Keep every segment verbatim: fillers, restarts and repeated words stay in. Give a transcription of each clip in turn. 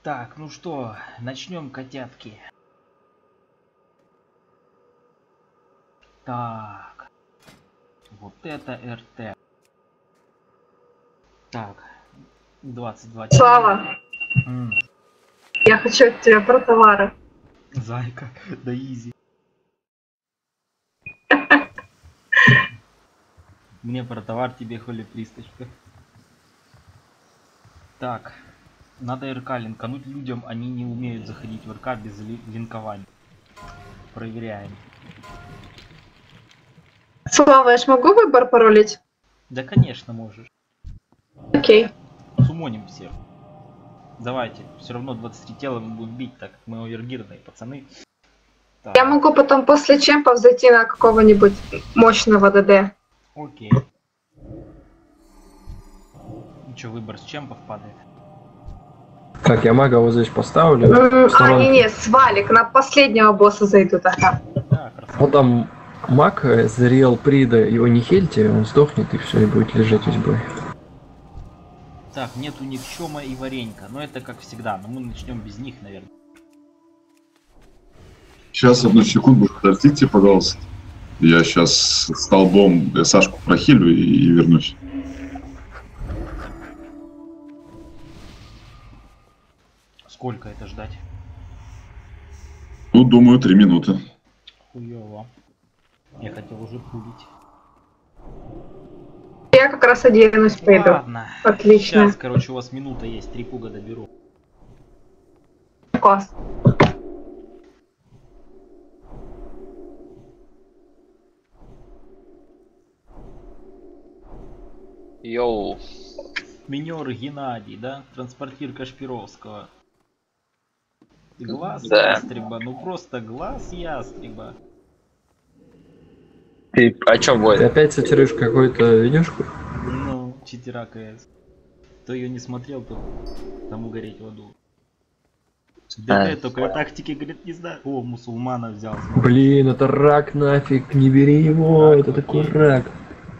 Так, ну что, начнем, котятки. Так, вот это РТ. Так, двадцать два. Слава, М. я хочу от тебя про товары. Зайка, да изи. Мне про товар, тебе хули присточка. Так, надо РК линкануть людям, они не умеют заходить в РК без ли линкования. Проверяем. Слава, я ж могу выбор паролить? Да, конечно, можешь. Окей. Сумоним всех. Давайте, все равно двадцать три тела мы будем бить, так как мы овергирные пацаны. Так. Я могу потом после чемпов зайти на какого-нибудь мощного ДД. Окей. Ну что, выбор с чемпов падает? Так, я мага вот здесь поставлю. Mm, а, не-не, свалик, на последнего босса зайду тогда. Да, вот там маг Зариэл Прида, его не хельте, он сдохнет и все, и будет лежать весь бой. Так, нету Никчема и Варенька, но это как всегда, но мы начнем без них, наверное. Сейчас, одну секунду, подождите, пожалуйста. Я сейчас столбом Сашку прохилю и, и вернусь. Сколько это ждать? Ну, думаю, три минуты. Хуёво. Я хотел уже пулить. Я как раз оденусь, пойду. Ладно. Отлично. Сейчас, короче, у вас минута есть, три пуга доберу. Класс. Йоу. Минер Геннадий, да? Транспортир Кашпировского. Глаз Да. ястреба, ну просто глаз ястреба. Ты о чем, Ты Войд? опять сатиришь какую-то видюшку? Ну, читера КС. Кто ее не смотрел, то тому гореть в аду. Да А. ты только тактики, говорит, не знаю. О, мусульмана взял. Блин, это рак нафиг, не бери его, Рак, это окей. такой рак.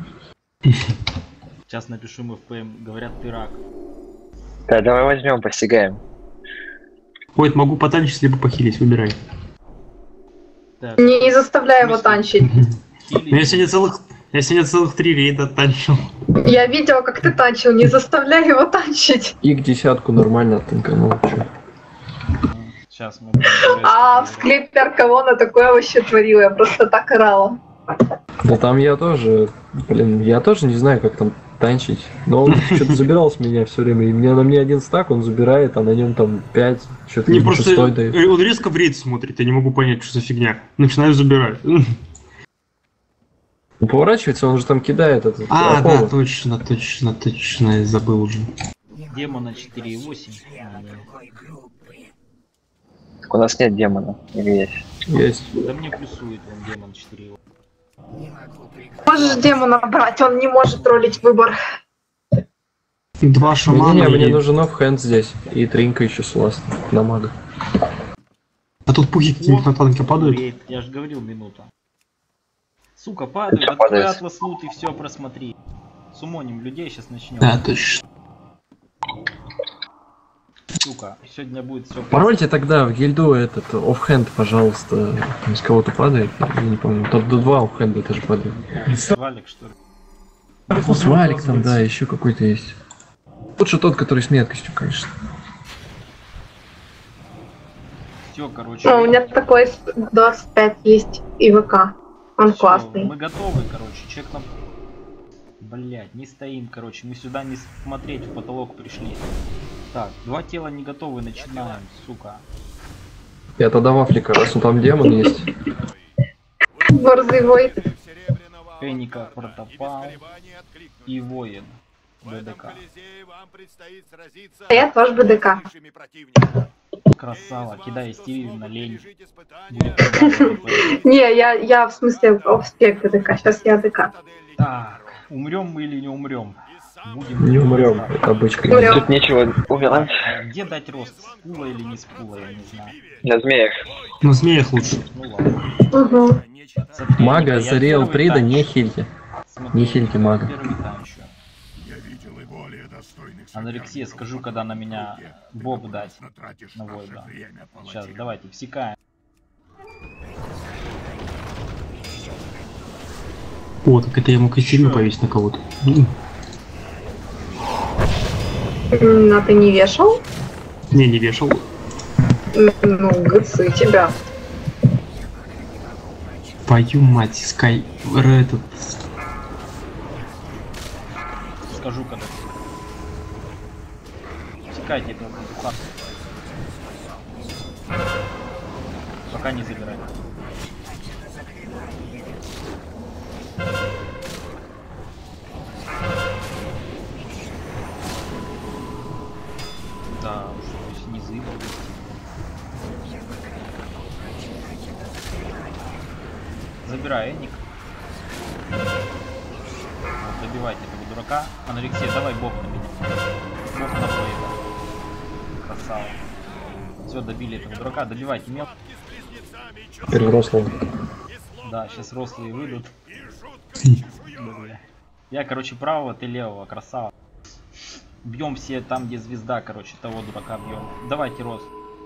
Сейчас напишу ему в ПМ, говорят, ты рак. Да, давай возьмем, постигаем. Ой, могу потанчить, либо похилить, выбирай. Так, Не, не заставляй его Смысле? танчить. хили- Ну, я сегодня целых, я сегодня целых три рейда танчил. Я видела, как ты танчил, не заставляй его танчить. И к десятку нормально оттынканул. Сейчас мы будем А в жесть склепе Аркавона такое вообще творила, я просто так орала. Да там я тоже, блин, я тоже не знаю, как там танчить. Но он что-то забирал с меня все время. И мне на мне один стак, он забирает, а на нем там пять, что-то Не не просто шестой дает. э, он резко в рейд смотрит, я не могу понять, что за фигня. Начинаю забирать. Он поворачивается, он же там кидает этот А, оковы. да, точно, точно, точно, я забыл уже. Демона четыре и восемь. Так у нас нет демона. Или есть? Есть. Да мне плюсует он демон четыре и восемь. Можешь демона брать, он не может ролить выбор. Два шамана. Не, не, мне и- нужен оффхенд здесь. И тринка еще с ласт на мага. А тут пуги какие-нибудь на танке падают. Рейд, я же говорил, минута. Сука, падают, Чё открой падает? атлас лут и все просмотри. Сумоним людей, сейчас начнем. Да, точно. Сука, сегодня будет все. Парольте тогда в гильду этот оффхенд, пожалуйста. С кого-то падает, я не помню. Тут два оффхенда тоже падает. Валик, что ли? Ну, свалик там, да, еще какой-то есть. Лучше тот, который с меткостью, конечно. Все, короче. Ну, у меня такой с двадцать пять есть и ВК. Он всё, классный. Мы готовы, короче. Человек нам... Блять, не стоим, короче. Мы сюда не смотреть в потолок пришли. Так, два тела не готовы, начинаем, сука. Я тогда вафлика, раз он там демон есть. Борзый вой. Феника, протопал и воин. БДК. А я тоже БДК. Красава, кидай стиль на лень. Не, я, я в смысле офспек БДК, сейчас я ДК. Так, умрем мы или не умрем? Будем Не умрем, это бычка. Умрём. Тут нечего умирать. А где дать рост? С пула или не с пула, я не знаю. На змеях. На змеях лучше. Ну ладно. Угу. Смотри, Мага, я Зариэл первый Прида, танчу. не хильте. Смотри, не хильте мага. Первый танчу. Я видел и более достойных Анорексия, скажу, когда на меня боб дать. На Войда. Сейчас, давайте, всекаем. О, так это я мог и сильно повесить на кого-то. М, А ты не вешал? Не, не вешал. М, Ну, гцы тебя. Твою мать, Скай... Р- Этот... Скажу, когда. Всекайте этого духа. Пока не забирай. Да, уж здесь низы провести. Забирай, Эник. Вот, добивайте этого дурака. Анорексия, давай боб на меня. Боб на Войда. Красава. Все, добили этого дурака. Добивайте мел. Теперь взрослый. Да, сейчас рослые выйдут. Бля. Я, короче, правого, ты левого, красава. Бьем все там, где звезда, короче, того дурака бьем. Давайте, Рос.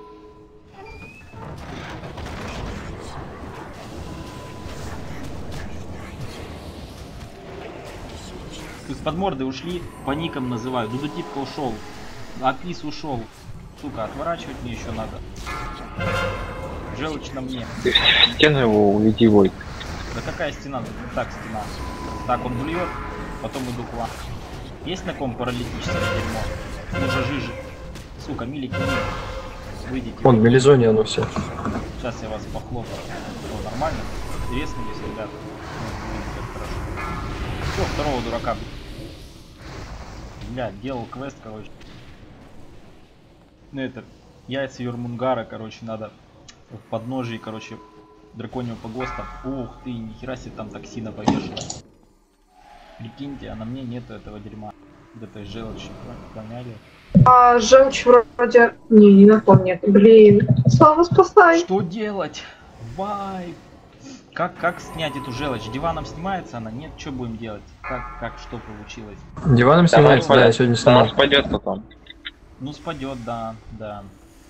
Из-под морды ушли, по никам называют. Дудутипка ушел. Апис ушел. Сука, отворачивать мне еще надо. Желчь на мне. Ты в стену его уведи, Войд. Да какая стена? Так, стена. Так, он блюет, потом иду к вам. Есть на ком паралитическое дерьмо? Уже жижи. Сука, милики, милики. Выйдите. Вон, в Мелизоне оно все. Сейчас я вас похлопаю. О, нормально? Резнулись, ребят. Ну, видите, как хорошо. Все, второго дурака. Бля, делал квест, короче. Ну это, яйца Юрмунгара, короче, надо в подножии, короче, драконьего погоста. Ух ты, нихера себе там токсина повешено. Прикиньте, а на мне нету этого дерьма. Этой желчи, поняли? А желчь вроде... Не, не напомню. Блин. Слава, спасай. Что делать? Вай! Как, как снять эту желчь? Диваном снимается она? Нет, что будем делать? Как, как, что получилось? Диваном снимается, да, я сегодня Она снимал. спадет потом. Ну, спадет, да, да.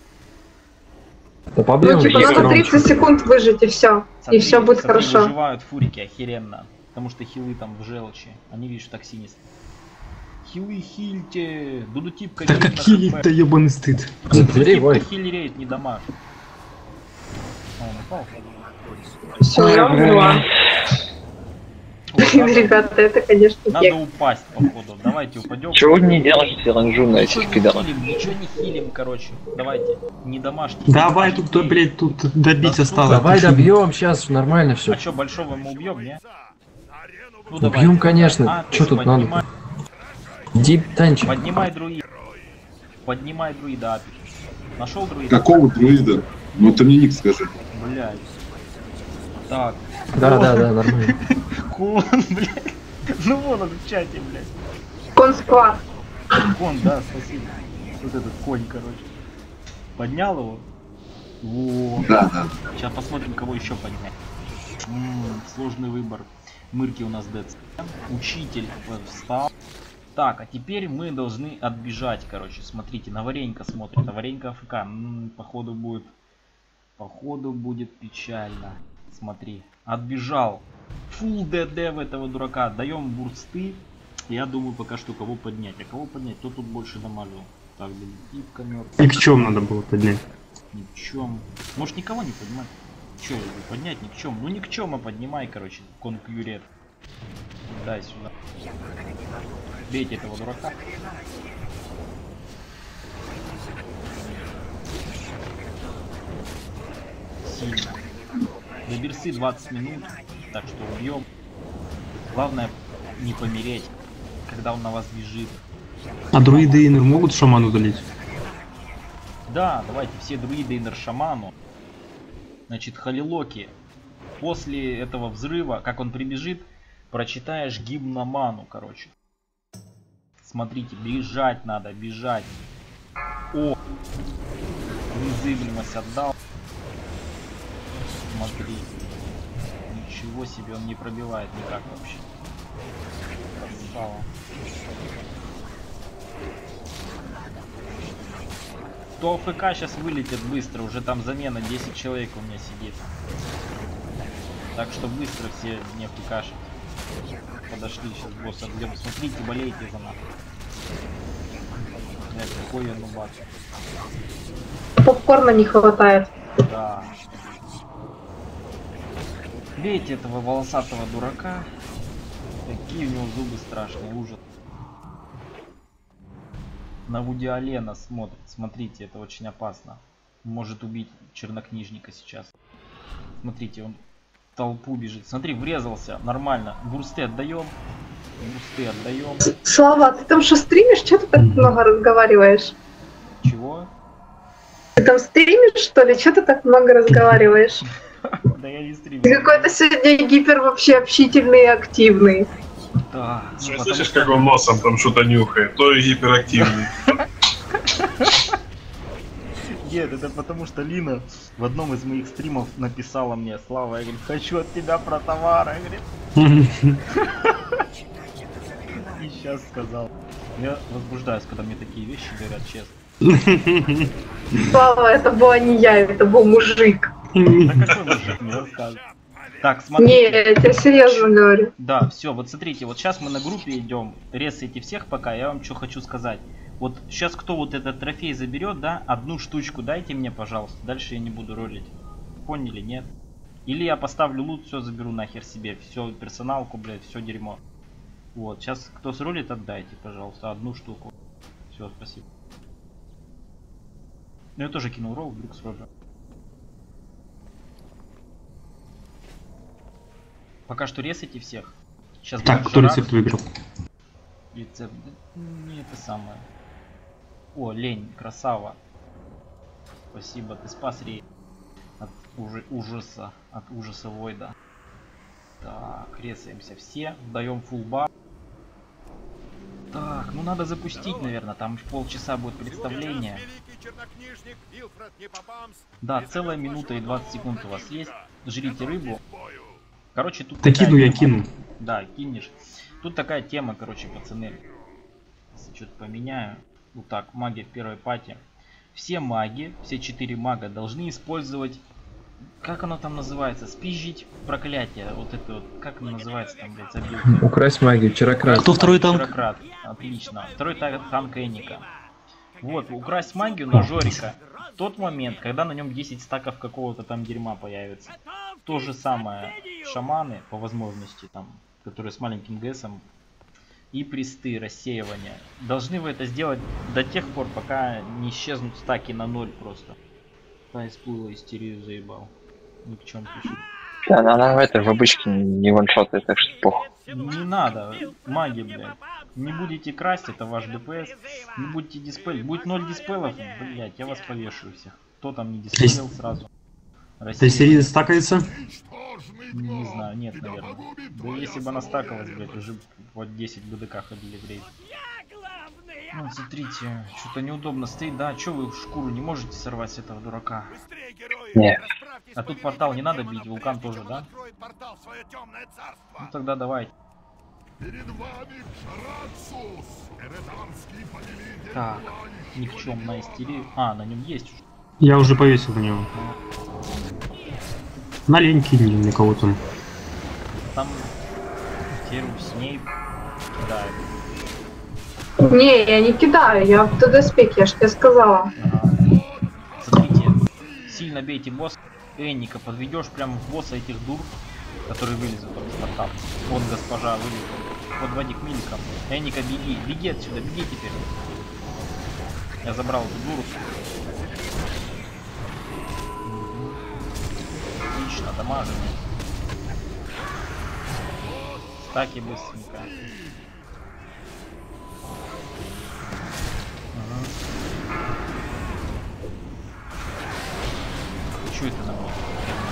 Да побьем Ну, типа, их, надо громче. тридцать секунд выжить, и все. Смотри, И все будет смотри, хорошо. выживают фурики охеренно. Потому что хилы там в желчи. Они, видишь, токсинист. Хилы хильте! Дудутипка Да хилит как на хилить-то, хп. ебаный стыд. Забери, Вой. Дудутипка хилереет, не дамаг. О, он упал. Все, я умерла. О, надо, Ребята, это, конечно, надо кек. упасть, походу. Давайте упадем. Чего вы не делаете ранжу на Ничего этих не пидоров? хилим, ничего не хилим, короче. Давайте. Не домашний. Давай тут, да, блядь, тут добить Да, осталось. Давай добьем, сейчас нормально все. А что, большого мы убьем, не? Ну, Убьем, конечно. А, Что ты тут надо? поднимай, Иди танчи. поднимай друида. Поднимай друида, Апик. Нашел друида? Какого друида? Ну ты мне ник скажи. Блядь. Так. Да, да, да, нормально. Кон, блядь. Ну вон он в чате, блядь. Консквад. Кон, да, спасибо. Вот этот конь, короче. Поднял его? Во. Да, да. Сейчас посмотрим, кого еще поднять. М-м, сложный выбор. Мырки у нас дец. Учитель встал. Так, а теперь мы должны отбежать, короче. Смотрите, на Варенька смотрит. А Варенька АФК. М-м, походу будет... Походу будет печально. Смотри. Отбежал. Фул ДД в этого дурака. Даем бурсты. Я думаю пока что кого поднять. А кого поднять? Кто тут больше намалил? Так, Дудутипка мертв. И к чем надо было поднять? Ни в чем. Может никого не поднимать? Че, поднять ни в чем? Ну ни к чем, а поднимай, короче, конкурент. Дай сюда. Бейте этого дурака. Сильно. До берсы двадцать минут, так что убьем. Главное не помереть, когда он на вас бежит. А друиды инер могут шаману удалить? Да, давайте все друиды инер шаману. Значит, Халилоки. После этого взрыва, как он прибежит, прочитаешь гимн на ману, короче. Смотрите, бежать надо, бежать. О! Незыблемость отдал. Смотри. Ничего себе, он не пробивает никак вообще. Красава. То АФК сейчас вылетит быстро, уже там замена десять человек у меня сидит. Так что быстро все не АФКшат. Подошли, сейчас босса отбьем. Смотрите, болейте за нас. Нет, какой я нубак. Попкорна не хватает. Да. Бейте этого волосатого дурака. Какие у него зубы страшные, ужас. На Вуди Аллена смотрит. Смотрите, это очень опасно. Может убить чернокнижника сейчас. Смотрите, он в толпу бежит. Смотри, врезался. Нормально. Бурсты отдаем. Бурсты отдаем. Слава, ты там что стримишь? Что ты так много разговариваешь? Чего? Ты там стримишь, что ли? Что ты так много разговариваешь? Да я не стримлю. Ты какой-то сегодня гипер вообще общительный и активный. Да. Слушай, слышишь, как он носом там что-то нюхает? То и гиперактивный. Нет, это потому что Лина в одном из моих стримов написала мне: Слава, я говорю, хочу от тебя про товар, я говорю. И сейчас сказал. Я возбуждаюсь, когда мне такие вещи говорят, честно. Слава, это была не я, это был мужик. Да какой мужик мне рассказывает? Так, Не, смотрите. я тебе серьезно говорю. Да, все, вот смотрите, вот сейчас мы на группе идем, ресайте всех пока, я вам что хочу сказать. Вот сейчас кто вот этот трофей заберет, да, одну штучку дайте мне, пожалуйста, дальше я не буду ролить. Поняли, нет? Или я поставлю лут, все заберу нахер себе, все, персоналку, блядь, все дерьмо. Вот, сейчас кто сролит, отдайте, пожалуйста, одну штуку. Все, спасибо. Ну я тоже кинул ролл, вдруг сролю. Пока что ресайте всех. Сейчас Так, кто рецепт выиграл? Рецепт. Не это самое. О, лень, красава. Спасибо, ты спас рей от ужи ужаса, от ужаса Войда. Так, ресаемся все, даем фулл бар. Так, ну надо запустить, наверное, там полчаса будет представление. Да, целая минута и двадцать секунд у вас есть. Жрите рыбу. Короче, тут... Да кину, я тема. кину. Да, кинешь. Тут такая тема, короче, пацаны. Если что-то поменяю. Вот так, маги в первой пати. Все маги, все четыре мага должны использовать... Как оно там называется? Спизжить проклятие. Вот это вот, как оно называется там, блядь, забил. Украсть магию, чарократ. Кто второй танк? Чарократ. Отлично. Второй танк, танк Эника. Вот, украсть магию на Жорика. В тот момент, когда на нем десять стаков какого-то там дерьма появится. То же самое шаманы, по возможности, там, которые с маленьким ГСом. И присты, рассеивания. Должны вы это сделать до тех пор, пока не исчезнут стаки на ноль просто. Да, исплыла, истерию заебал. Ни в чем пишет. Да, она, она в этой в обычке не ваншотает, так что похуй. Не надо, маги, блядь. Не будете красть, это ваш ДПС. Не будете диспелить. Будет ноль диспелов, блядь, я вас повешаю всех. Кто там не диспелил сразу? Ты серия стакается? Не знаю, нет, наверное. Да если бы она стакалась, блядь, уже вот десять БДК ходили в рейд. Ну, смотрите, что-то неудобно стоит. Да, что вы в шкуру не можете сорвать с этого дурака? Не. А тут портал не надо бить, вулкан тоже, да? Ну тогда давайте. Так, никчемная истерия. А, на нем есть уже. Я уже повесил на него. На лень кинь мне кого-то. Там Теру с ней кидает. Не, я не кидаю, я в ТД-спек, я ж тебе сказала. Ага. Смотрите, сильно бейте босса. Энника подведешь прямо в босса этих дур, которые вылезут из портала. Вот госпожа вылезла. Подводи к миликам. Энника, беги, беги отсюда, беги теперь. Я забрал эту дуру. Отлично, дамажим. Стаки быстренько. Ага. Чё это на мне?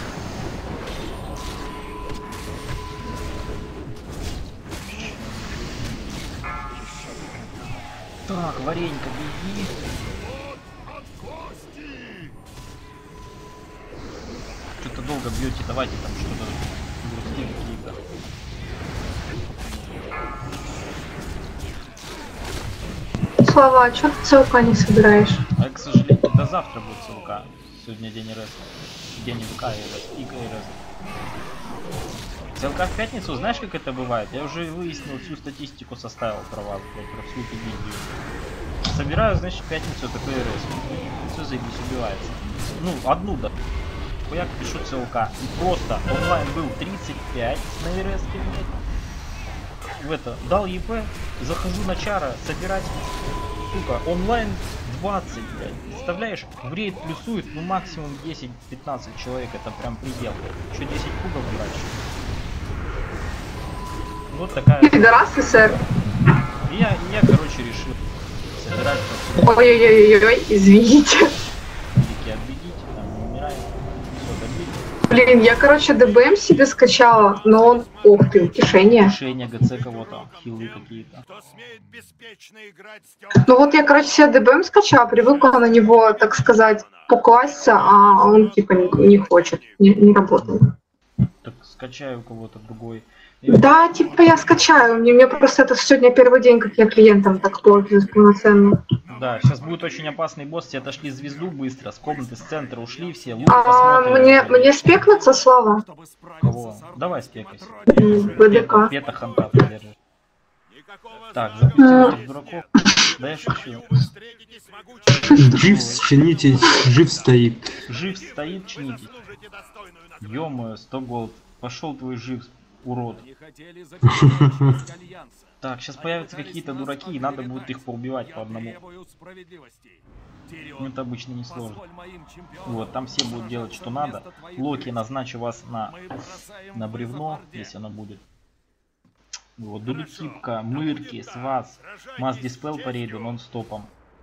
Так, варенька, беги. Что-то долго бьете, давайте там что-то грусти какие-то. Слава, а что ты ЦЛК не собираешь? А, к сожалению, до завтра будет ЦЛК. Сегодня день РС. День ВК и РС. И РС. ЦЛК в пятницу, знаешь, как это бывает? Я уже выяснил, всю статистику составил про вас, вот, про всю эту видео. Собираю, значит, в пятницу такой РС. Все заебись, убивается. Ну, одну, да. Я пишу ЦЛК. И просто онлайн был тридцать пять на РС, в это, дал ЕП, захожу на чара, собирать, сука, онлайн двадцать, блядь. Представляешь, в рейд плюсует, ну максимум десять-пятнадцать человек, это прям предел. Еще десять кубов брать. Вот такая... Пидорасы, сэр. Я, я, короче, решил собирать... Ой-ой-ой-ой, извините. Великие отбедите, там не умираем. Все, добили. Блин, я, короче, ДБМ себе скачала, но он... Ух ты, утешение. Решение ГЦ кого-то, хилы какие-то. Ну вот я, короче, себе ДБМ скачала, привыкла на него, так сказать, покласться, а он типа не, не хочет, не, не работает. Так скачаю у кого-то другой. Да, типа я скачаю, мне, мне просто это сегодня первый день, как я клиентам так пользуюсь полноценно. Да, сейчас будет очень опасный босс, все отошли звезду быстро, с комнаты, с центра ушли все, лук А посмотрим. мне, мне спекнуться, Слава? Кого? Давай спекайся. БДК. Пета ханта подержишь. Так, запустим этих дураков. Да я шучу. Жив, чините, жив стоит. Жив стоит, чините. Ё-моё, сто голд. Пошел твой жив, урод. Так, сейчас появятся какие-то дураки, и надо будет их поубивать по одному. Ну, это обычно не сложно. Вот, там все будут делать, что надо. Локи, назначу вас на, на бревно, если оно будет. Вот, Дуликипка, Мырки, Свас, Масс Диспел по рейду нон-стопом.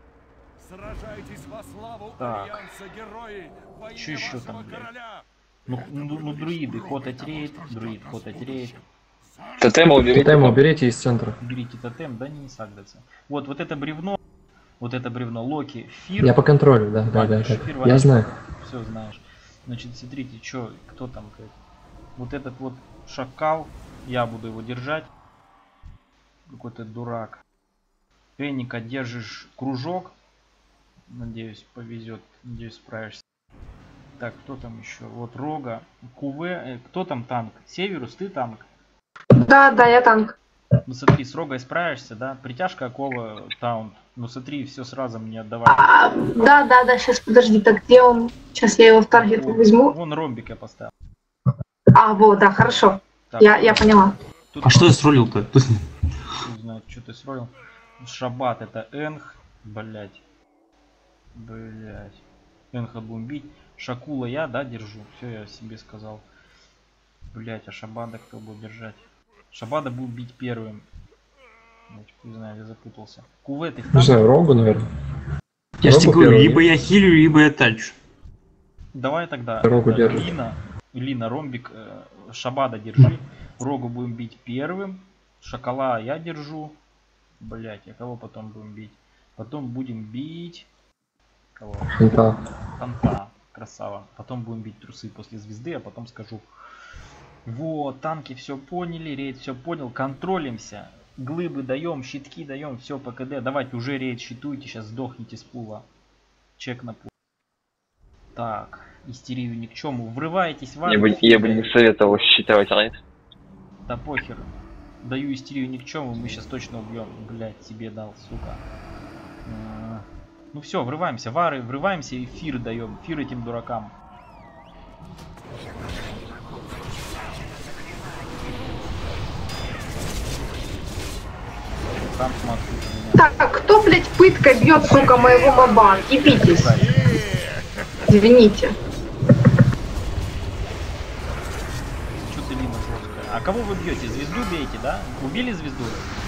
Так, что еще там, блядь? Ну, ну, ну, друиды, хотать рейд, друид, хотать рейд. Тотем уберите. Тотем уберите из центра. Берите тотем, да не сагрятся. Вот, вот это бревно, вот это бревно, Локи, Фир. Я по контролю, да, да, да, да. Я знаю. Все знаешь. Значит, смотрите, что, кто там, блядь. Вот этот вот шакал, я буду его держать. Какой-то дурак. Пенника, держишь кружок. Надеюсь, повезет. Надеюсь, справишься. Так, кто там еще? Вот Рога, Куве. Э, кто там танк? Северус, ты танк? Да, да, я танк. Ну смотри, с Рогой справишься, да? Притяжка, Акова, таунт. Ну смотри, все сразу мне отдавай. А, да, да, да, сейчас подожди, так где он? Сейчас я его в таргет Вон, возьму. Вон ромбик я поставил. А, вот, да, хорошо. Так, Я, я поняла. тут А что я сролил-то? Не знаю, что ты строил. Шабат это Энх. Блять. Блять. Энха будем бить. Шакула я, да, держу. Все, я себе сказал. Блять, а Шабада кто будет держать? Шабада будет бить первым. Не знаю, я запутался. Куве, ты в Не танке? знаю, Рогу, наверное. Я же тебе Рогу говорю, первый, либо я хилю, либо я танчу. Давай тогда. Рогу э, держит. Лина, Лина, ромбик, э, Шабада держи. Рогу будем бить первым. Шакала я держу. Блять, а кого потом будем бить? Потом будем бить... Кого? Да. Танка. Красава. Потом будем бить трусы после звезды, а потом скажу. Вот, танки все поняли, рейд все понял. Контролимся. Глыбы даем, щитки даем, все по КД. Давайте уже рейд щитуйте, сейчас сдохните с пула. Чек на пул. Так, истерию ни к чему. Врываетесь в Я бы, я бы не советовал считывать рейд. Да похер. Даю истерию ни к чему, мы сейчас точно убьем. Блять, тебе дал, сука. А, ну все, врываемся, вары, врываемся и фир даем. Фир этим дуракам. Там смотрю меня. Так, кто, блядь, пыткой бьет, сука, моего моба? Ебитесь. Извините. Что ты, Лина, жесткая? А кого вы бьете? Звезду бейте, да? Убили звезду?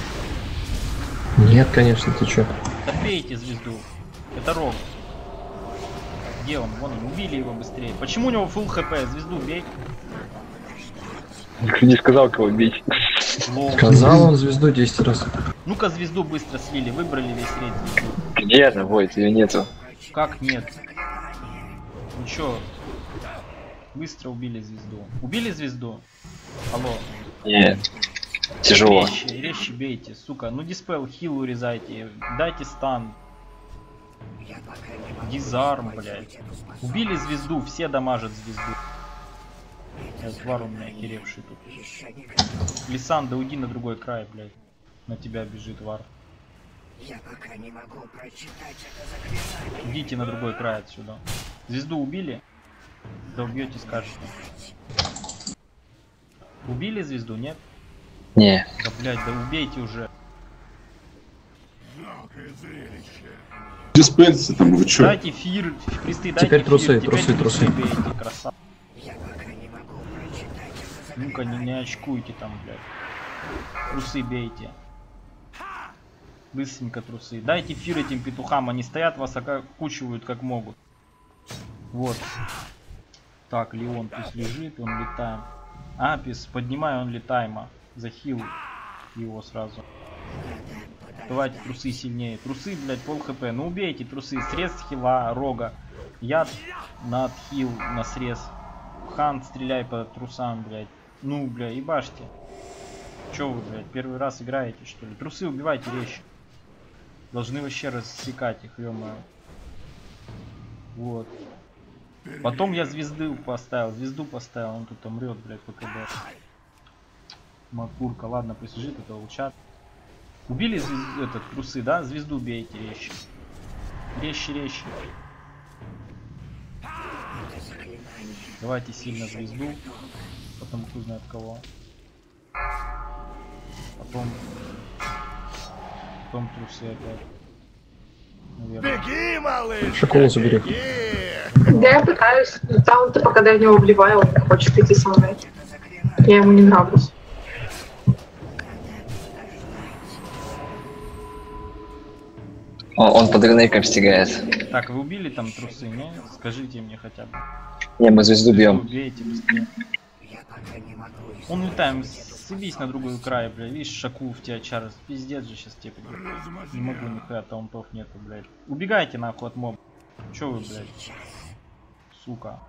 Нет, конечно, ты чё? Да бейте звезду. Это Рог. Где он? Вон он. Убили его быстрее. Почему у него фулл хп? Звезду бей. Никто не сказал, кого бить. Лол. Сказал он звезду десять раз. Ну-ка звезду быстро слили. Выбрали весь рейд звезду. Где она, Войт, ее нету. Как нет? Ну чё? Быстро убили звезду. Убили звезду? Алло. Нет. Тяжело. Резче, резче бейте, сука. Ну диспел, хил урезайте, дайте стан. Дизарм, блядь. Убили звезду, все дамажат звезду. Этот вар у меня охеревший тут. Лисанда, уйди на другой край, блядь. На тебя бежит вар. Я пока не могу прочитать это заклинание. Идите на другой край отсюда. Звезду убили? Да убьете, скажете. Убили звезду, нет? Не. Да, блядь, да убейте уже. Диспенсы там, вы чё? Дайте фир, кресты, дайте Теперь фир. трусы, Теперь трусы, трусы. бейте, красава. Я пока не могу прочитать это Ну-ка, не, не очкуйте там, блядь. Трусы бейте. Быстренько трусы. Дайте фир этим петухам, они стоят, вас окучивают как могут. Вот. Так, Леон пусть лежит, он летаем. Апис, поднимай, он летаема. Захил его сразу. Давайте трусы сильнее. Трусы, блядь, пол хп. Ну убейте трусы. Срез хила, рога. Яд на отхил, на срез. Хан, стреляй по трусам, блядь. Ну, бля, ебашьте. Чё вы, блядь, первый раз играете, что ли? Трусы убивайте резче. Должны вообще рассекать их, ё-моё. Вот. Потом я звезду поставил, звезду поставил, он тут умрет, блядь, ПКБ. Макурка, ладно, пусть лежит, это лучат. Убили звезду, этот, трусы, да? Звезду бейте резче. Резче, резче. Давайте сильно звезду. Потом кто знает кого. Потом... Потом трусы опять. Наверное. Беги, малыш! Шакула забери. Да я пытаюсь. Там типа, когда я в него вливаю, он не хочет идти со мной. Я ему не нравлюсь. Он, он под рынком стигает. Так, вы убили там трусы, не? Скажите мне хотя бы. Не, мы звезду бьем. Убейте быстрее. Я пока не могу. Он летаем, съебись на другой край, бля. Видишь, шаку в тебя, Чарльз. Пиздец же сейчас тебе. Не могу нихуя, таунтов нету, блядь. Убегайте нахуй от моба. Чё вы, блядь? Сука.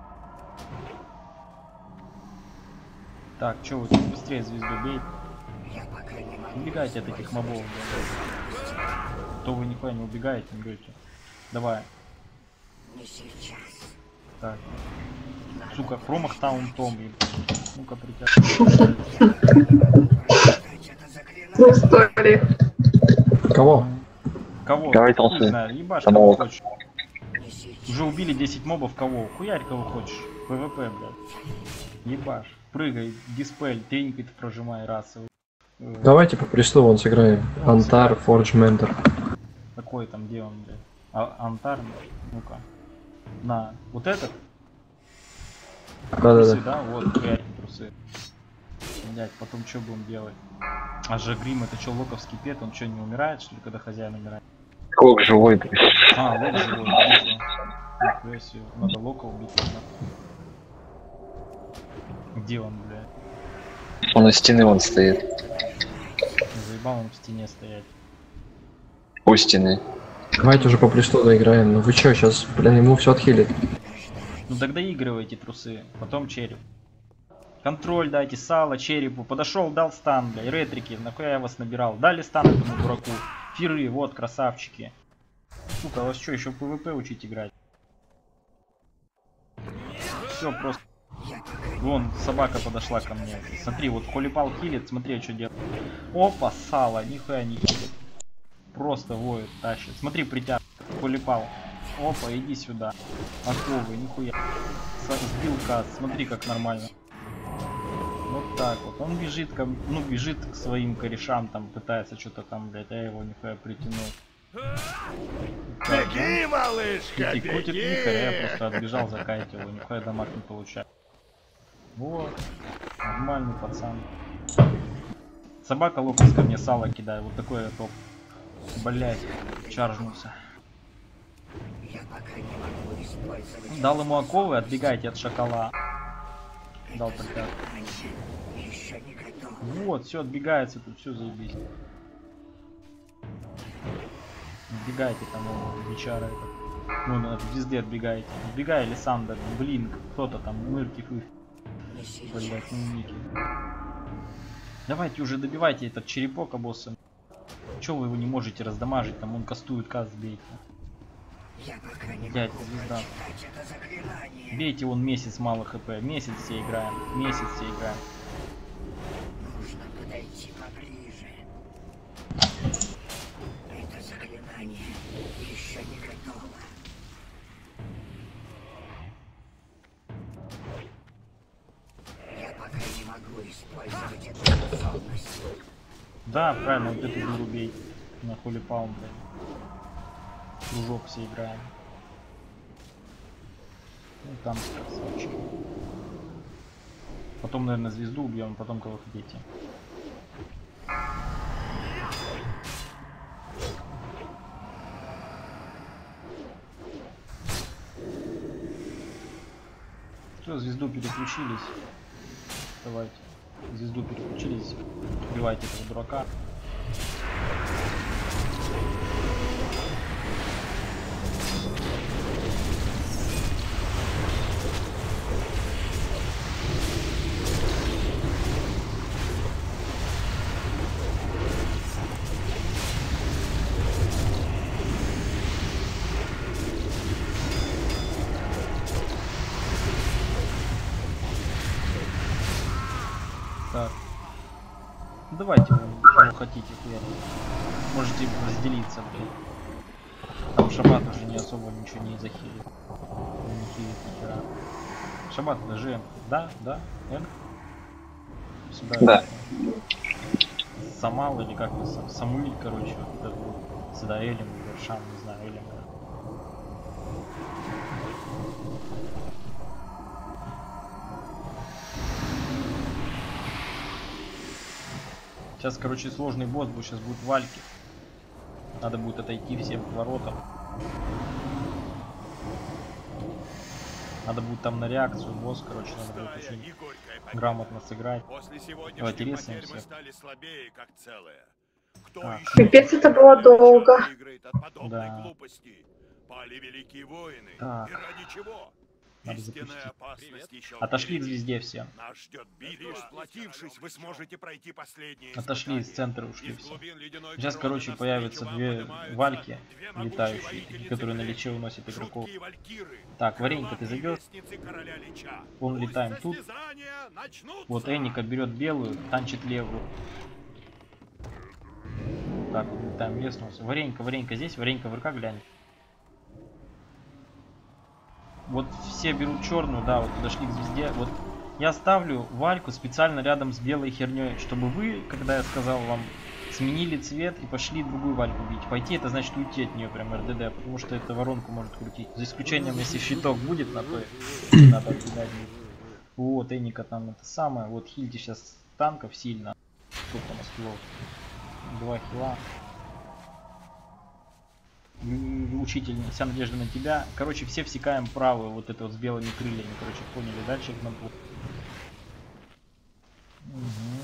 Так, чё вы тут быстрее звезду бейте. Я пока не могу. Убегайте от этих мобов, блядь. То вы нихуя не убегаете, не бьете. Давай. Не сейчас. Так. Сука, промах таунтом, блядь. Ну-ка, притягивай. Прочитать это заклинание. Ну, истории. Кого? Кого? Давай Хуй толпы. знает, ебашь, Самого. кого хочешь. Не сейчас. Уже убили десять мобов, кого? Хуярь кого хочешь. ПВП, блядь. Ебашь. Прыгай, диспель, тренькой ты прожимай расы. Э, Давайте по престолу вон сыграем. Антар, Фордж Ментор. Какой там, где он, блядь? А, Антар? Ну-ка. На. Вот этот? Трусы, Да-да-да. да? Вот, хуярь трусы. Блядь, потом что будем делать? А Жагрим, это что, локовский пет? Он что, не умирает, что ли, когда хозяин умирает? Кок живой, блин. А, лок живой, убийство. Нихуя себе, надо лока убить. Надо. Где он, блядь? Он у стены вон стоит. Заебал он в стене стоять. У стены. Давайте уже по престолу доиграем. Ну вы чё, сейчас, блин, ему все отхилит. Ну так доигрывайте трусы, потом череп. Контроль дайте, сало, черепу. Подошел, дал стан, бля, ретрики, нахуя я вас набирал. Дали стан этому дураку. Фиры, вот, красавчики. Сука, вас что, еще в ПВП учить играть? Все просто. Вон, собака подошла ко мне. Смотри, вот холипал хилит, смотри, что делает. Опа, сало, нихуя не хилит. Просто воет, тащит. Смотри, притяг. Холипал. Опа, иди сюда. Оковы, нихуя. Сбил кат, смотри, как нормально. Вот так вот. Он бежит, ко... ну, бежит к своим корешам, там, пытается что-то там, блядь, я его нихуя притянул. Так, Беги, да? малышка, Крутит, крутит беги! вихрь, я просто отбежал, закатил его, нихуя дамаг не получает. Вот. Нормальный пацан. Собака локовская мне сало кидает, вот такой я топ. Блять, чаржнулся. Я пока не могу использовать. Дал ему оковы, отбегайте от шакала. Дал приказ. Еще не готов. Вот, все отбегается, тут все заебись. Отбегайте там, о, бичара этот. Ну, на звезде отбегайте. Отбегай, Лиссандр, Блинк, кто-то там, Мырки, Фыф. Не сейчас. Блять, ну Ники. Давайте уже добивайте этот черепок, босса. Чего вы его не можете раздамажить? Там он кастует, каст бейте. Я пока не Дядя, могу звезда. прочитать это заклинание. Бейте, он месяц мало хп. Месяц все играем. Месяц все играем. Нужно подойти поближе. Это заклинание еще не готово. Я пока не могу использовать эту способность. Да, правильно, вот эту дуру бей. На хули паун, блин. Кружок все играем. Ну там красавчик. Потом, наверное, звезду убьем, потом кого хотите. Все, звезду переключились. Давайте. Звезду переключились. Убивайте этого дурака. Так. Ну, давайте вы кого хотите, хуя. Можете разделиться, блин. Там Шабат уже не особо ничего не захилит. Не хилит ни хера. Шабат даже. Да, да, Эн? Сюда. Да. Самал или как вы, Сам- Самуиль, короче, вот этот вот. Сюда Элем, Вершан, не знаю, Элем. Сейчас, короче, сложный босс будет, сейчас будет вальки. Надо будет отойти всем к воротам. Надо будет там на реакцию босс, короче, надо будет очень грамотно сыграть. Давайте рисуемся. А, Пипец, это было долго. да. Так. Надо запустить. Отошли к звезде все. вы сможете пройти последние Отошли из центра, ушли все. Сейчас, короче, появятся две вальки летающие, которые на лече уносят игроков. Так, Варенька, ты зайдешь? Он летаем тут. Вот Энника берет белую, танчит левую. Так, летаем леснулся. Варенька, Варенька здесь, Варенька в РК глянь. Вот все берут черную, да, вот подошли к звезде. Вот я ставлю вальку специально рядом с белой херней, чтобы вы, когда я сказал вам, сменили цвет и пошли другую вальку бить. Пойти это значит уйти от нее прям РДД, потому что эта воронку может крутить. За исключением, если щиток будет на то, надо кидать. Вот, Энника там это самое. Вот хильте сейчас танков сильно. Сколько у нас хилов? Два хила. Учитель, вся надежда на тебя. Короче, все всекаем правую, вот это вот с белыми крыльями. Короче, поняли, дальше на путь. Угу.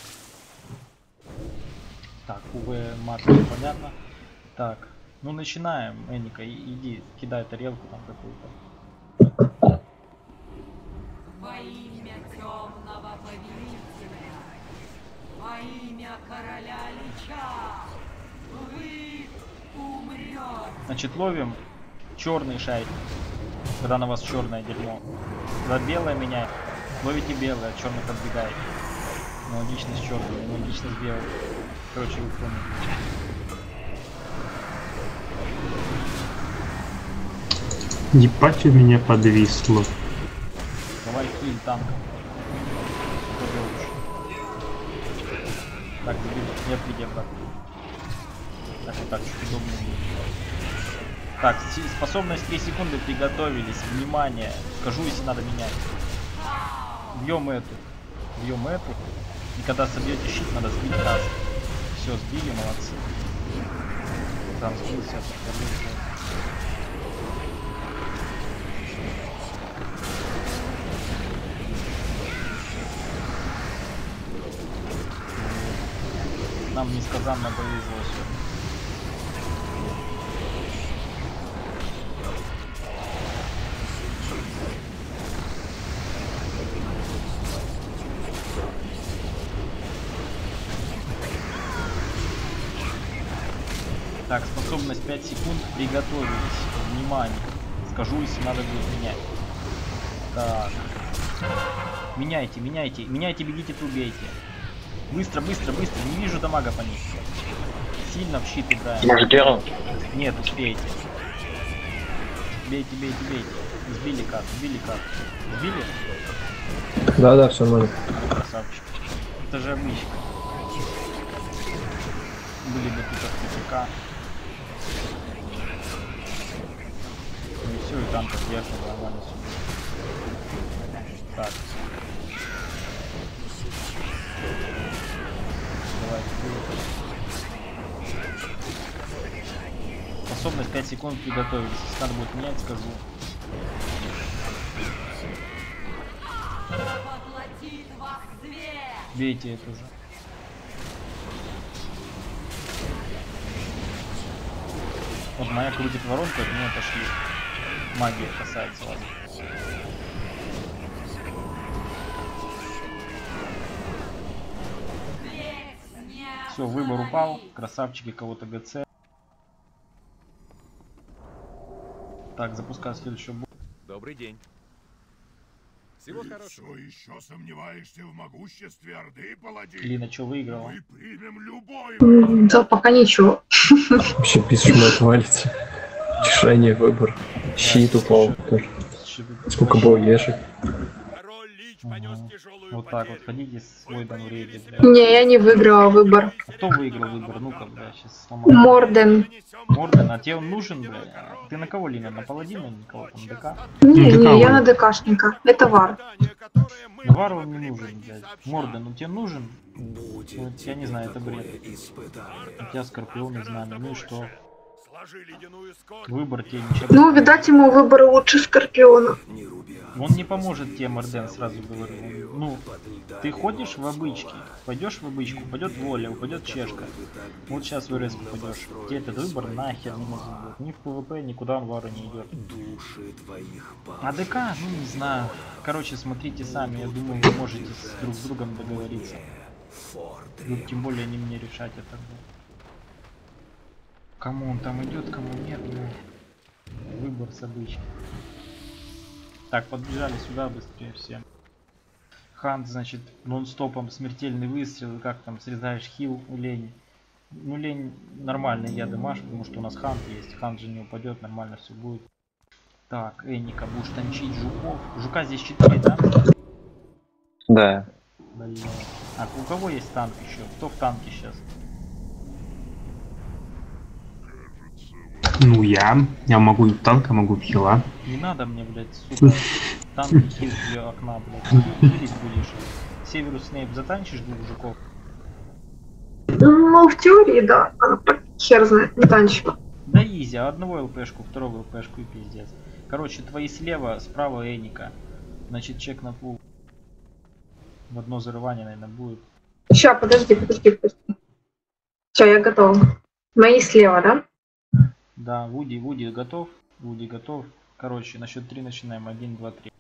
Так, УВ мат, понятно. Так, ну начинаем, Энника, иди, кидай тарелку там какую-то. Во имя темного повелителя, во имя короля Лича, вы умрете. Значит, ловим черный шайк, когда на вас черное дерьмо. За белое меняет. Ловите белое, черный подбегает. Аналогично с черным, аналогично с белым. Короче, вы поняли. Ебать, у меня подвисло. Давай хиль танк. Так, не отведи обратно. Так, вот так, чуть удобнее будет. Так, способность три секунды, приготовились. Внимание. Скажу, если надо менять. Бьем эту. Бьем эту. И когда собьете щит, надо сбить раз. Все, сбили, молодцы. Там сбился. Нам несказанно повезло сегодня. Так, способность пять секунд. Приготовились. Внимание. Скажу, если надо будет менять. Так. Меняйте, меняйте. Меняйте, бегите, убейте. Быстро, быстро, быстро. Не вижу дамага по ним. Сильно в щит играем. Может, Герон? Нет, успеете. Бейте, бейте, бейте. Сбили карту, сбили карту. Сбили? Да-да, все нормально. Красавчик. Это же обычно. Были бы тут ТПК. Ну и все, и там как ехал, нормально все. Так. Давайте. Способность пять секунд приготовились. Если надо будет менять, скажу. Бейте это уже. Вот моя крутит воронку, от меня пошли. Магия касается вас. Все, выбор упал. Красавчики кого-то ГЦ. Так, запускаю следующую бу. Добрый день. Всего Ты хорошего. все еще сомневаешься в могуществе Орды, паладин? Лина, что выиграла? Мы примем любой М, Да пока ничего. Вообще пишешь, что отвалится. Решение, выбор. Щит упал. Сколько было ешек. Король Лич понес тяжелую Вот так вот, потерю. ходите с свой там рейде, блядь. Не, я не выиграла выбор. А кто выиграл выбор? Ну-ка, бля, сейчас сломаю. Морден. Морден, а тебе он нужен, бля? Ты на кого, Лина? На паладина, никого там ДК? Не, ДК не, я выбор. на ДКшника. Это вар. Навару он не нужен, блядь. Морден, он тебе нужен? Вот, я не знаю, это бред. У тебя скорпионы знамя, ну и что? Сложи ледяную скорбь. Выбор тебе ничего. Ну, видать, ему выбор лучше Скорпиона. Он не поможет тебе, Морден, сразу говорю. Ну, ты ходишь в обычки, пойдешь в обычку, упадет воля, упадет чешка. Вот сейчас в РС попадешь. Тебе этот выбор нахер не нужен будет. Ни в ПВП, никуда он вару не идет. А ДК, ну не знаю. Короче, смотрите сами, я думаю, вы можете с друг с другом договориться. Ну, тем более не мне решать это. Кому он там идет, кому нет, ну, выбор с обычки. Так, подбежали сюда быстрее все. Хант, значит, нон-стопом смертельный выстрел, и как там срезаешь хил у Лени. Ну, Лень нормальный я дымаш, потому что у нас Хант есть. Хант же не упадет, нормально все будет. Так, Энника, будешь танчить жуков. Жука здесь четыре, да? Да. Блин. А у кого есть танк еще? Кто в танке сейчас? Ну, я. Я могу и в танка, могу в хила. Не надо мне, блядь, сука. Танк и хил для окна, блядь. Хилить будешь. Северус Снейп затанчишь двух жуков? Ну, в теории, да. Она так хер знает, не танчила. Да изи, а одного ЛПшку, второго ЛПшку и пиздец. Короче, твои слева, справа Эника. Значит, чек на пул. В одно зарывание, наверное, будет. Ща, подожди, подожди, подожди. Ща, я готова. Мои слева, да? Да, Вуди, Вуди готов. Вуди готов. Короче, на счет три начинаем. Один, два, три.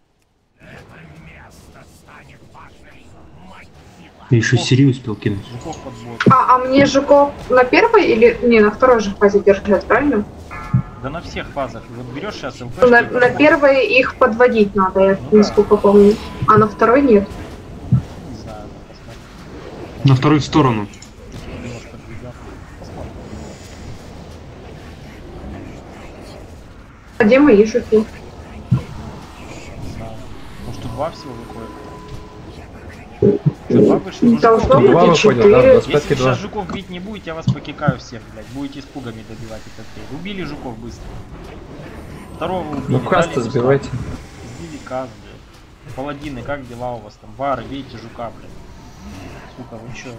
Ты еще Сири успел кинуть. Жуков под бот. А, а мне жуков на первой или... Не, на второй же фазе держать, правильно? Да на всех фазах. Вот берешь сейчас ЛПшки. На, на первой их подводить надо, я Ну да. насколько помню. А на второй нет. Не знаю, посмотрим. На вторую сторону. Немножко подведем. Посмотрим. А где мои жуки? Не знаю. Может, тут два всего выходит? Что, два вышло? Ну, Должно жуков быть Два и выходят, да, четыре. двадцать пять Если два. сейчас жуков бить не будет, я вас покикаю всех, блядь. Будете с пугами добивать этот трейд. Убили жуков быстро. Второго убили. Ну, каста дали сбивайте. Сбили каст, блядь. Паладины, как дела у вас там? Вары, бейте жука, блядь. Сука, вы чё?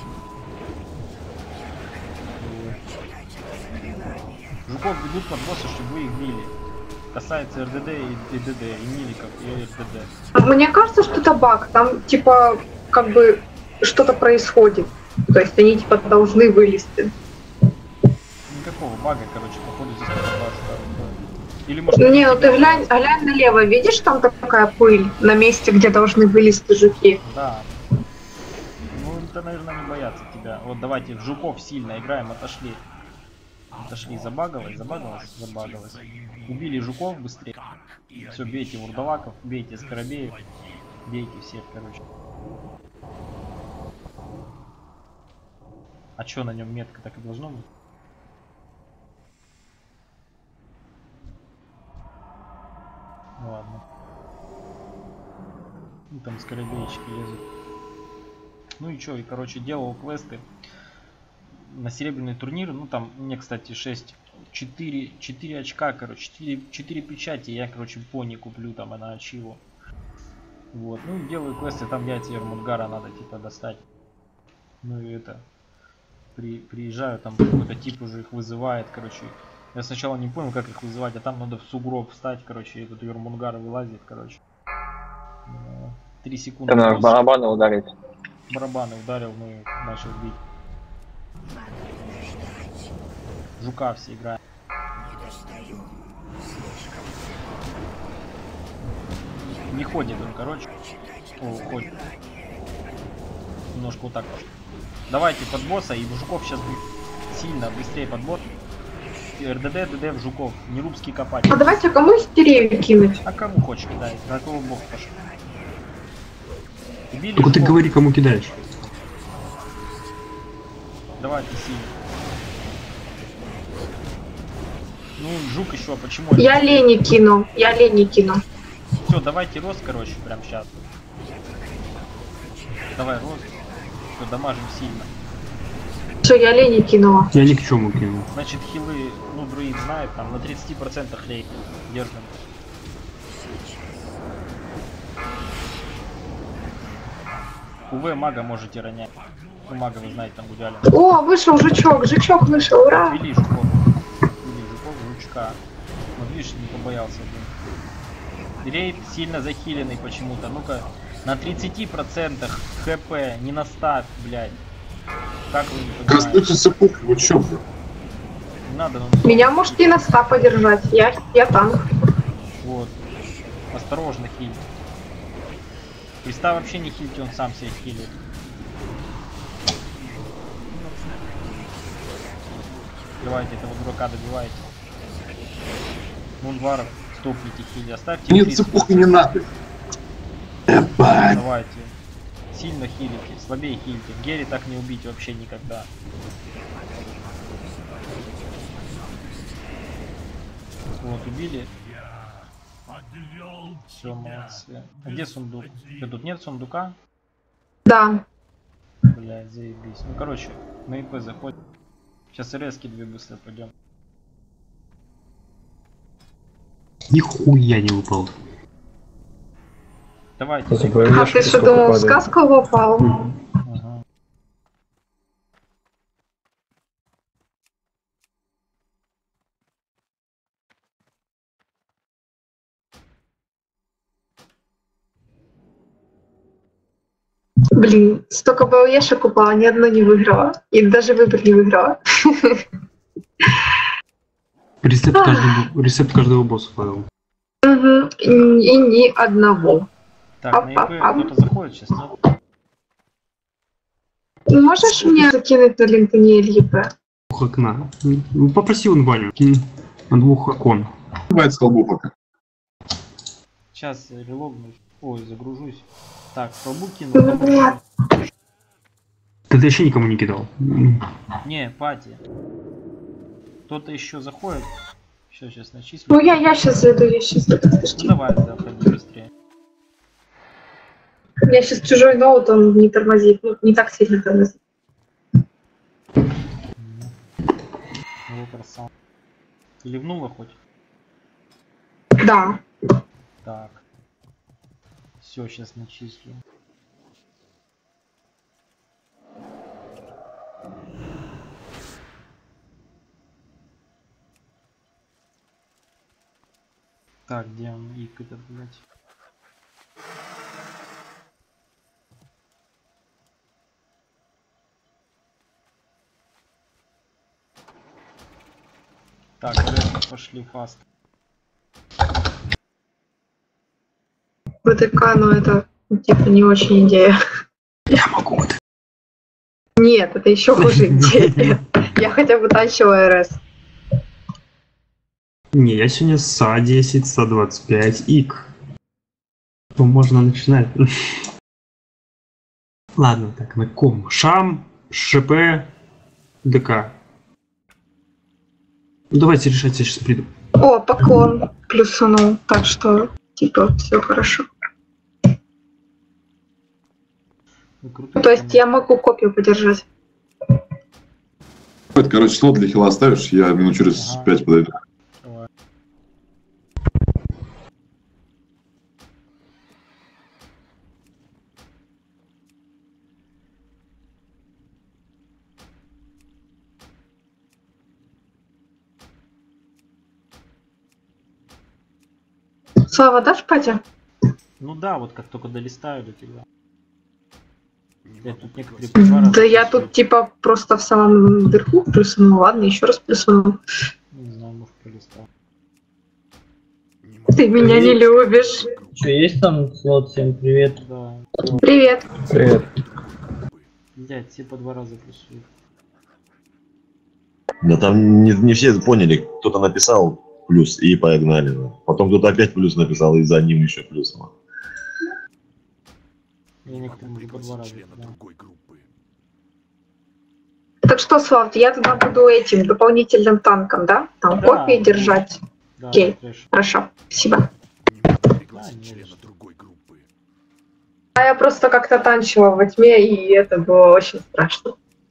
Жуков ведут под босса, чтобы вы их били. Касается РДД и и ДД, и миликов, и РДД. Мне кажется, что это баг. Там, типа, как бы что-то происходит. То есть они, типа, должны вылезти. Никакого бага, короче, походу здесь надо база. Или может... Не, ну ты глянь, глянь налево, видишь, там такая пыль на месте, где должны вылезти жуки. Да. Ну, это, наверное, не боятся тебя. Вот давайте в жуков сильно играем, отошли. Отошли, забагалось, забагалось, забагалось. Убили жуков быстрее. Все, бейте вурдалаков, бейте скоробеев, бейте всех, короче. А чё на нем метка так и должно быть? Ладно. Ну там скоробейчики лезут. Ну и чё, и короче делал квесты на серебряный турнир. Ну там мне, кстати, шесть, четыре, четыре очка, короче, четыре, четыре печати. Я, короче, пони куплю там и на ачиву. Вот, ну и делаю квесты, там яйца Ермунгара надо типа достать. Ну и это... При, приезжаю, там какой-то тип уже их вызывает, короче. Я сначала не понял, как их вызывать, а там надо в сугроб встать, короче, и этот Ермунгар вылазит, короче. Три секунды. Ты надо барабаны ударить. Барабаны ударил, ну и начал бить. Жука все играют. Не ходит он, короче. О, ходит. Немножко вот так пошел. Давайте под босса, и жуков сейчас будет сильно быстрее под бот. РДД, ДД в жуков, не рубский копать. А давайте кому истерию кинуть? А кому хочешь кидай, на кого бог пошел. Убили Только ты жуков. говори, кому кидаешь. Давайте сильно. Ну, жук еще, почему? Я лени кину, я лени кину. Все, давайте рост, короче, прям сейчас. Давай рост. Все, дамажим сильно. Все, я лени кинула. Я ни к чему кину. Значит, хилы, ну, друид знает, там на тридцати процентах лей держим. УВ мага можете ронять. Ну, мага вы знаете, там гуляли. О, вышел жучок, жучок вышел, ура! Вели жуков. Вели жуков, жучка. Вот видишь, не побоялся. Блин. Рейд сильно захиленный почему-то. Ну-ка, на тридцати процентах хп, не на ста, блядь. Как вы не понимаете? Раздайте сапух, вы чё, бля? Не надо, ну... Меня можете и на ста подержать, я, я танк. Вот. Осторожно хиль. Креста вообще не хильте, он сам себя хилит. Добивайте этого дурака, добивайте. Мунваров, стопните хили, оставьте. Нет, сапуха не надо. Ебать. Давайте. Сильно хилите, слабее хилите. Герри так не убить вообще никогда. Вот, убили. Все, молодцы. А где сундук? Что, тут нет сундука? Да. Блять, заебись. Ну, короче, на ИП заходим. Сейчас резки две быстро пойдем. Нихуя не упал. Давайте. А ты что думал, в сказку попал? Ага. Блин, столько БОЕшек упало, ни одно не выиграла. И даже выбор не выиграла. Рецепт каждого, рецепт каждого босса файл. Угу. И, и ни одного. Так, на ИП кто-то заходит сейчас, нет? Можешь мне закинуть на линкане ЛЕП? Двух окна. Ну, попроси он Ваню. На двух окон. Бывает столбу пока. Сейчас релогнусь. Ой, загружусь. Так, столбу кинул. Нет. Ты вообще никому не кидал? Не, пати. Кто-то еще заходит. Все, сейчас начислю. Ну я, я сейчас зайду, я сейчас зайду. Ну давай, заходи быстрее. Я сейчас чужой ноут, он не тормозит, ну, не так сильно тормозит. Ну, красава. Ливнула хоть? Да. Так. Все, сейчас начислю. Так, где он? Ик этот, блядь. Так, резко пошли фаст. ВТК, но это типа не очень идея. Я могу это. Нет, это еще хуже идея. Я хотя бы танчила РС. Не, я сегодня СА десять, СА двадцать пять, ИК. Ну, можно начинать. Ладно, так, на ком? ШАМ, ШП, ДК. Ну, давайте решать, я сейчас приду. О, поклон плюсанул, так что, типа, все хорошо. Ну, круто, То есть я могу копию подержать. Это, короче, слот для хила оставишь, я минут через Ага. пять подойду. Давай. Слава, дашь пати? Ну да, вот как только долистаю до тебя. Я тут некоторые по два раза Да я плюсую. тут типа просто в самом верху плюсанул. Ладно, еще раз плюсанул. Не знаю, может пролистал. Ты меня не любишь. Что, есть там слот? Всем привет. Да. Привет. Привет. Блядь, все по два раза плюсуют. Да там не, не все поняли, кто-то написал плюс и погнали. Потом кто-то опять плюс написал и за ним еще плюс. Я некоторым уже по два раза. Да. Так что, Слав, я тогда буду этим дополнительным танком, да? Там Да. копии держать. Да, Окей, трэш. хорошо, спасибо. Да, не за что. А я просто как-то танчила во тьме, и это было очень страшно.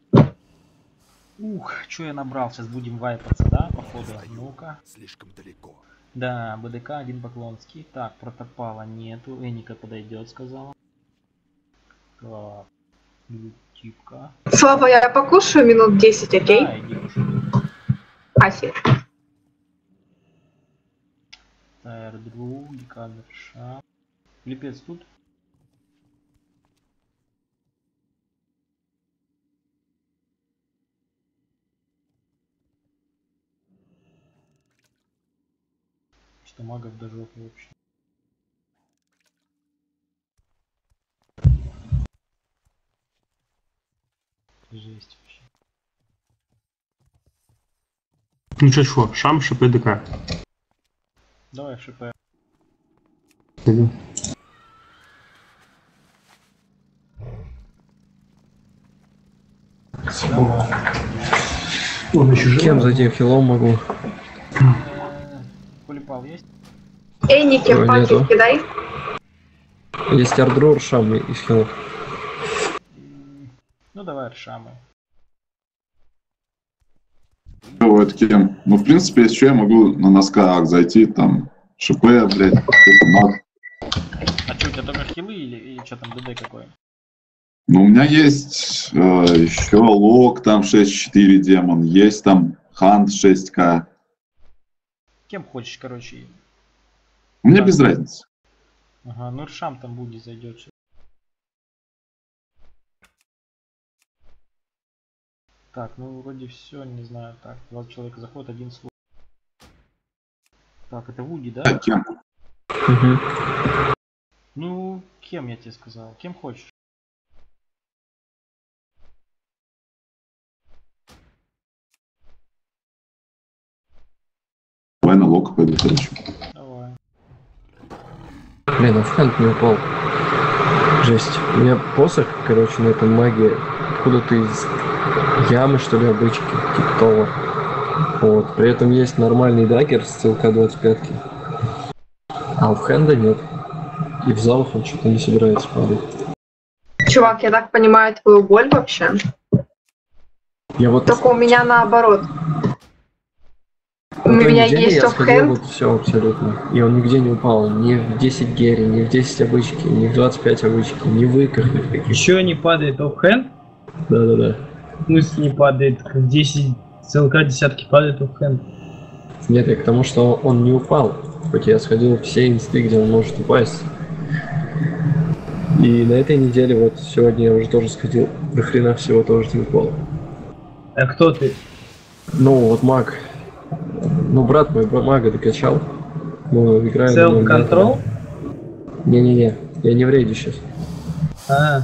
Ух, что я набрал? Сейчас будем вайпаться, да, походу? Ну-ка. Слишком далеко. Да, БДК один Поклонский. Так, протопала нету. Эника подойдет, сказала. Так. Типка. Слава, я покушаю минут десять, окей? Да, иди кушай. Спасибо. Тайр-друг, Декадерша. Липец тут? Что магов до жопы вообще. Жесть вообще. Ну что, что, ШАМ, ШП, ДК. Давай ШП. Иду. Он еще жив? Кем за этим хилом могу? Полипал есть? Эники, Ой, пати нету. кидай. Есть Ардрур, Шам и хил. Ну давай Аршамы. Вот кем. Ну, в принципе, если что, я могу на носках зайти, там, ШП, блядь, маг. А что, у тебя только хилы или, или что там, ДД какой? Ну, у меня есть э, еще лог, там шесть четыре демон, есть там хант шесть ка. Кем хочешь, короче. Мне Да. без разницы. Ага, ну Аршам там будет зайдет. щас. Так, ну вроде все, не знаю. Так, двадцать человек заходит, один слот. Так, это Вуди, да? А кем? Угу. Ну, кем я тебе сказал? Кем хочешь? Давай на лог пойду, короче. Давай. Блин, а в хант не упал. Жесть. У меня посох, короче, на этом маге откуда-то из ямы, что ли, обычки, типа того. Вот. При этом есть нормальный даггер с ЦЛК двадцать пять. А у хенда нет. И в залах он что-то не собирается падать. Чувак, я так понимаю твою боль вообще. Я вот... Только у меня наоборот. У На той меня неделе есть я сходил оффхенд. вот все абсолютно. И он нигде не упал. Ни в десять герри, ни в десять обычки, ни в двадцать пять обычки, ни в иках, ни в каких. Еще не падает оффхенд? Да-да-да. В смысле не падает? Как десять, ЦЛК десятки падает оффхенд. Нет, я к тому, что он не упал. Хоть я сходил все инсты, где он может упасть. И на этой неделе, вот сегодня я уже тоже сходил, до хрена всего тоже не упал. А кто ты? Ну, вот маг. Ну, брат мой бра- мага докачал. Ну, играю на нем. Self-control? Не-не-не, я не в рейде сейчас. А,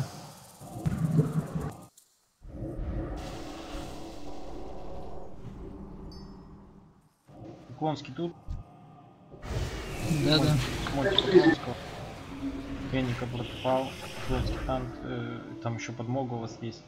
Поклонский тут. Да, да. Смотрите Поклонского. Феника протопал. Поклонский танк. Э, там еще подмога у вас есть.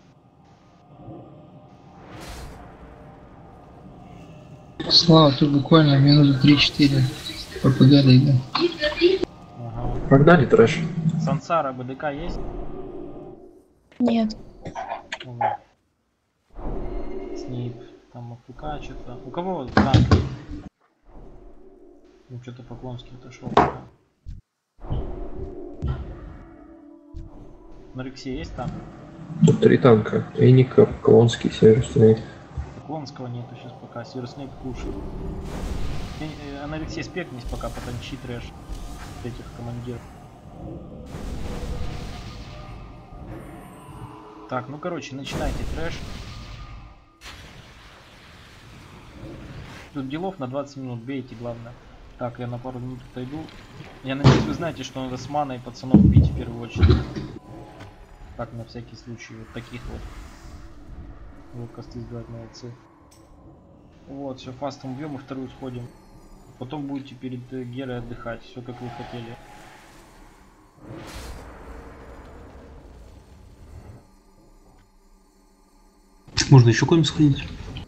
Слава, тут буквально минуты три-четыре ППГ дойдем. Ага. Погнали, трэш. Сансара, БДК есть? Нет. Ага. Снип, там АФК что-то. У кого танк? Ну что-то Поклонский отошел. На Рексе есть танк? Тут три танка. Эника, Поклонский, Северный. Поклонского нету сейчас пока. Северснейп кушает. А на Рексе спекнись пока, потанчи трэш этих командиров. Так, ну короче, начинайте трэш. Тут делов на двадцать минут, бейте, главное. Так, я на пару минут отойду. Я надеюсь, вы знаете, что надо с маной пацанов бить в первую очередь. Так, на всякий случай, вот таких вот. Вот косты сдавать, молодцы. Вот, все, фастом бьем и вторую сходим. Потом будете перед э, Герой отдыхать, все как вы хотели. Можно еще куда-нибудь сходить?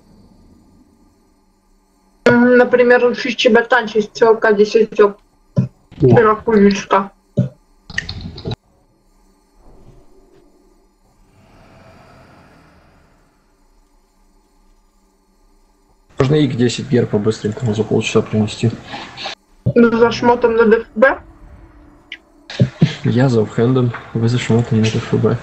Например, фичи батанчи из целка десяток. Пирокуличка. Можно и к десять гер по-быстренькому за полчаса принести. За шмотом на ДФБ? Я за офхендом, вы за шмотом на ДФБ.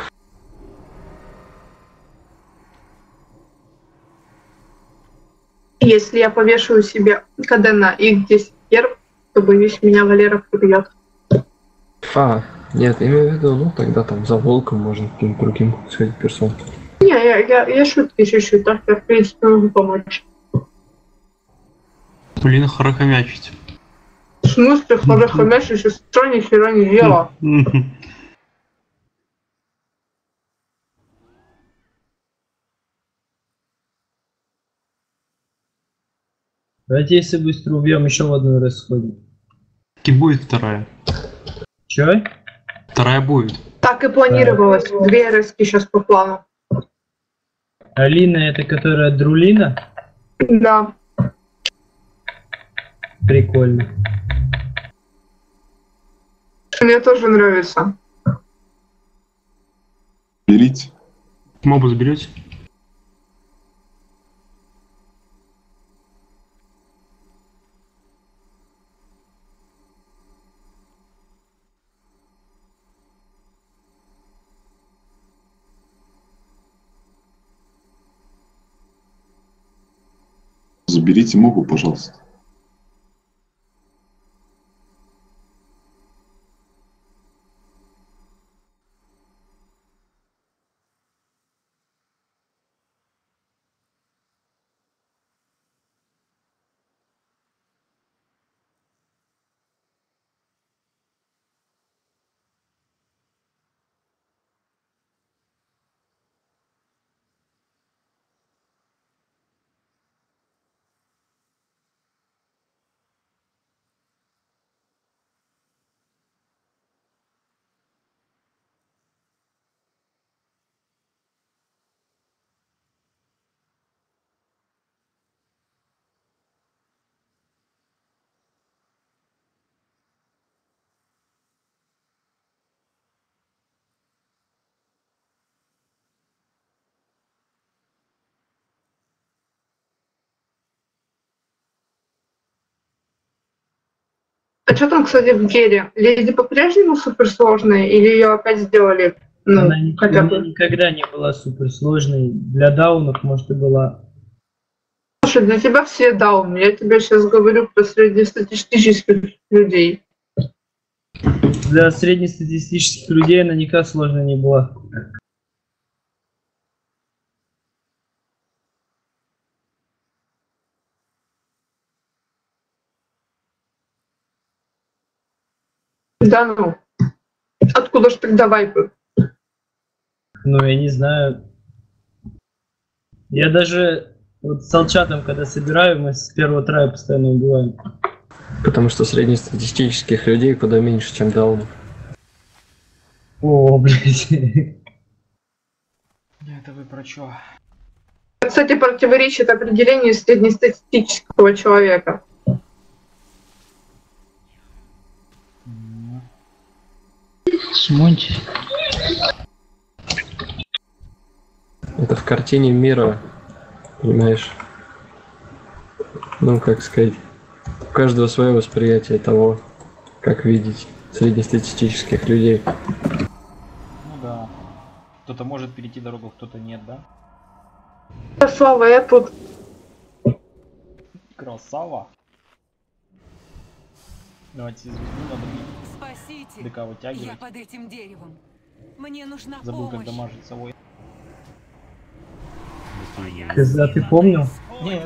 Если я повешаю себе КД на икс десять гер, то боюсь, меня Валера прибьет. А, нет, имею в виду, ну тогда там за волком можно каким-то другим сходить персон. Не, я, я, я шутки шучу, так я в принципе могу помочь. Блин, харахамячить. В смысле, харахамячить, еще сестра ни хера не делала. Давайте, если быстро убьем, еще в одну раз сходим. И будет вторая. Че? Вторая будет. Так и планировалось. Две РСки сейчас по плану. Алина, это которая Друлина? Да. Прикольно. Мне тоже нравится. Берите. Мобу заберете? Заберите мобу, пожалуйста. А что там, кстати, в Гере? Леди по-прежнему суперсложная или ее опять сделали? Ну, она ни- хотя она бы. никогда не была суперсложной. Для даунов, может, и была. Слушай, для тебя все дауны. Я тебе сейчас говорю про среднестатистических людей. Для среднестатистических людей она никак сложной не была. Да ну. Откуда ж тогда вайпы? Ну, я не знаю. Я даже Вот с Алчатом, когда собираю, мы с первого трая постоянно убиваем. Потому что среднестатистических людей куда меньше, чем даунов. О, блядь. Это вы про чё? Кстати, противоречит определению среднестатистического человека. Смонти. Это в картине мира, понимаешь? Ну, как сказать, у каждого свое восприятие того, как видеть среднестатистических людей. Ну да. Кто-то может перейти дорогу, кто-то нет, да? Слава, я тут. Красава. Давайте звезду надо бить. Спасите! ДК вытягивать. Я под этим деревом. Мне нужна Забыл, помощь. как дамажить совой. А ты помнил? Нет.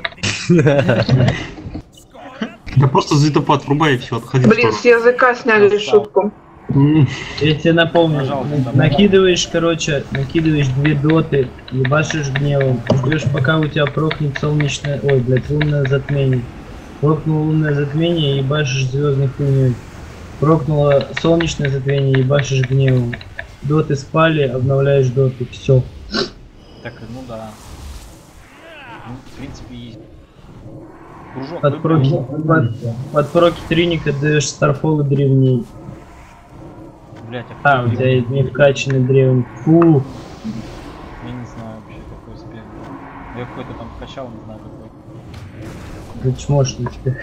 Да просто звездопад врубай и все, отходи. Блин, с языка сняли шутку. Я тебе напомню, Пожалуйста, на- накидываешь, короче, накидываешь две доты, ебашишь гневом, ждешь, пока у тебя прокнет солнечное, ой, блядь, лунное затмение. Прокнуло лунное затмение, ебашишь звездной хуйней. Прокнуло солнечное затмение, ебашишь гневом. Доты спали, обновляешь доты, все. Так, ну да. Ну, в принципе, есть. Кружок Под проки, под, под проки триника даешь старфол и древней. Блять, а, А, у тебя не вкачанный древний. Фу. я не знаю вообще какой успех. Я какой-то там вкачал, не знаю какой. Ты чмошничка.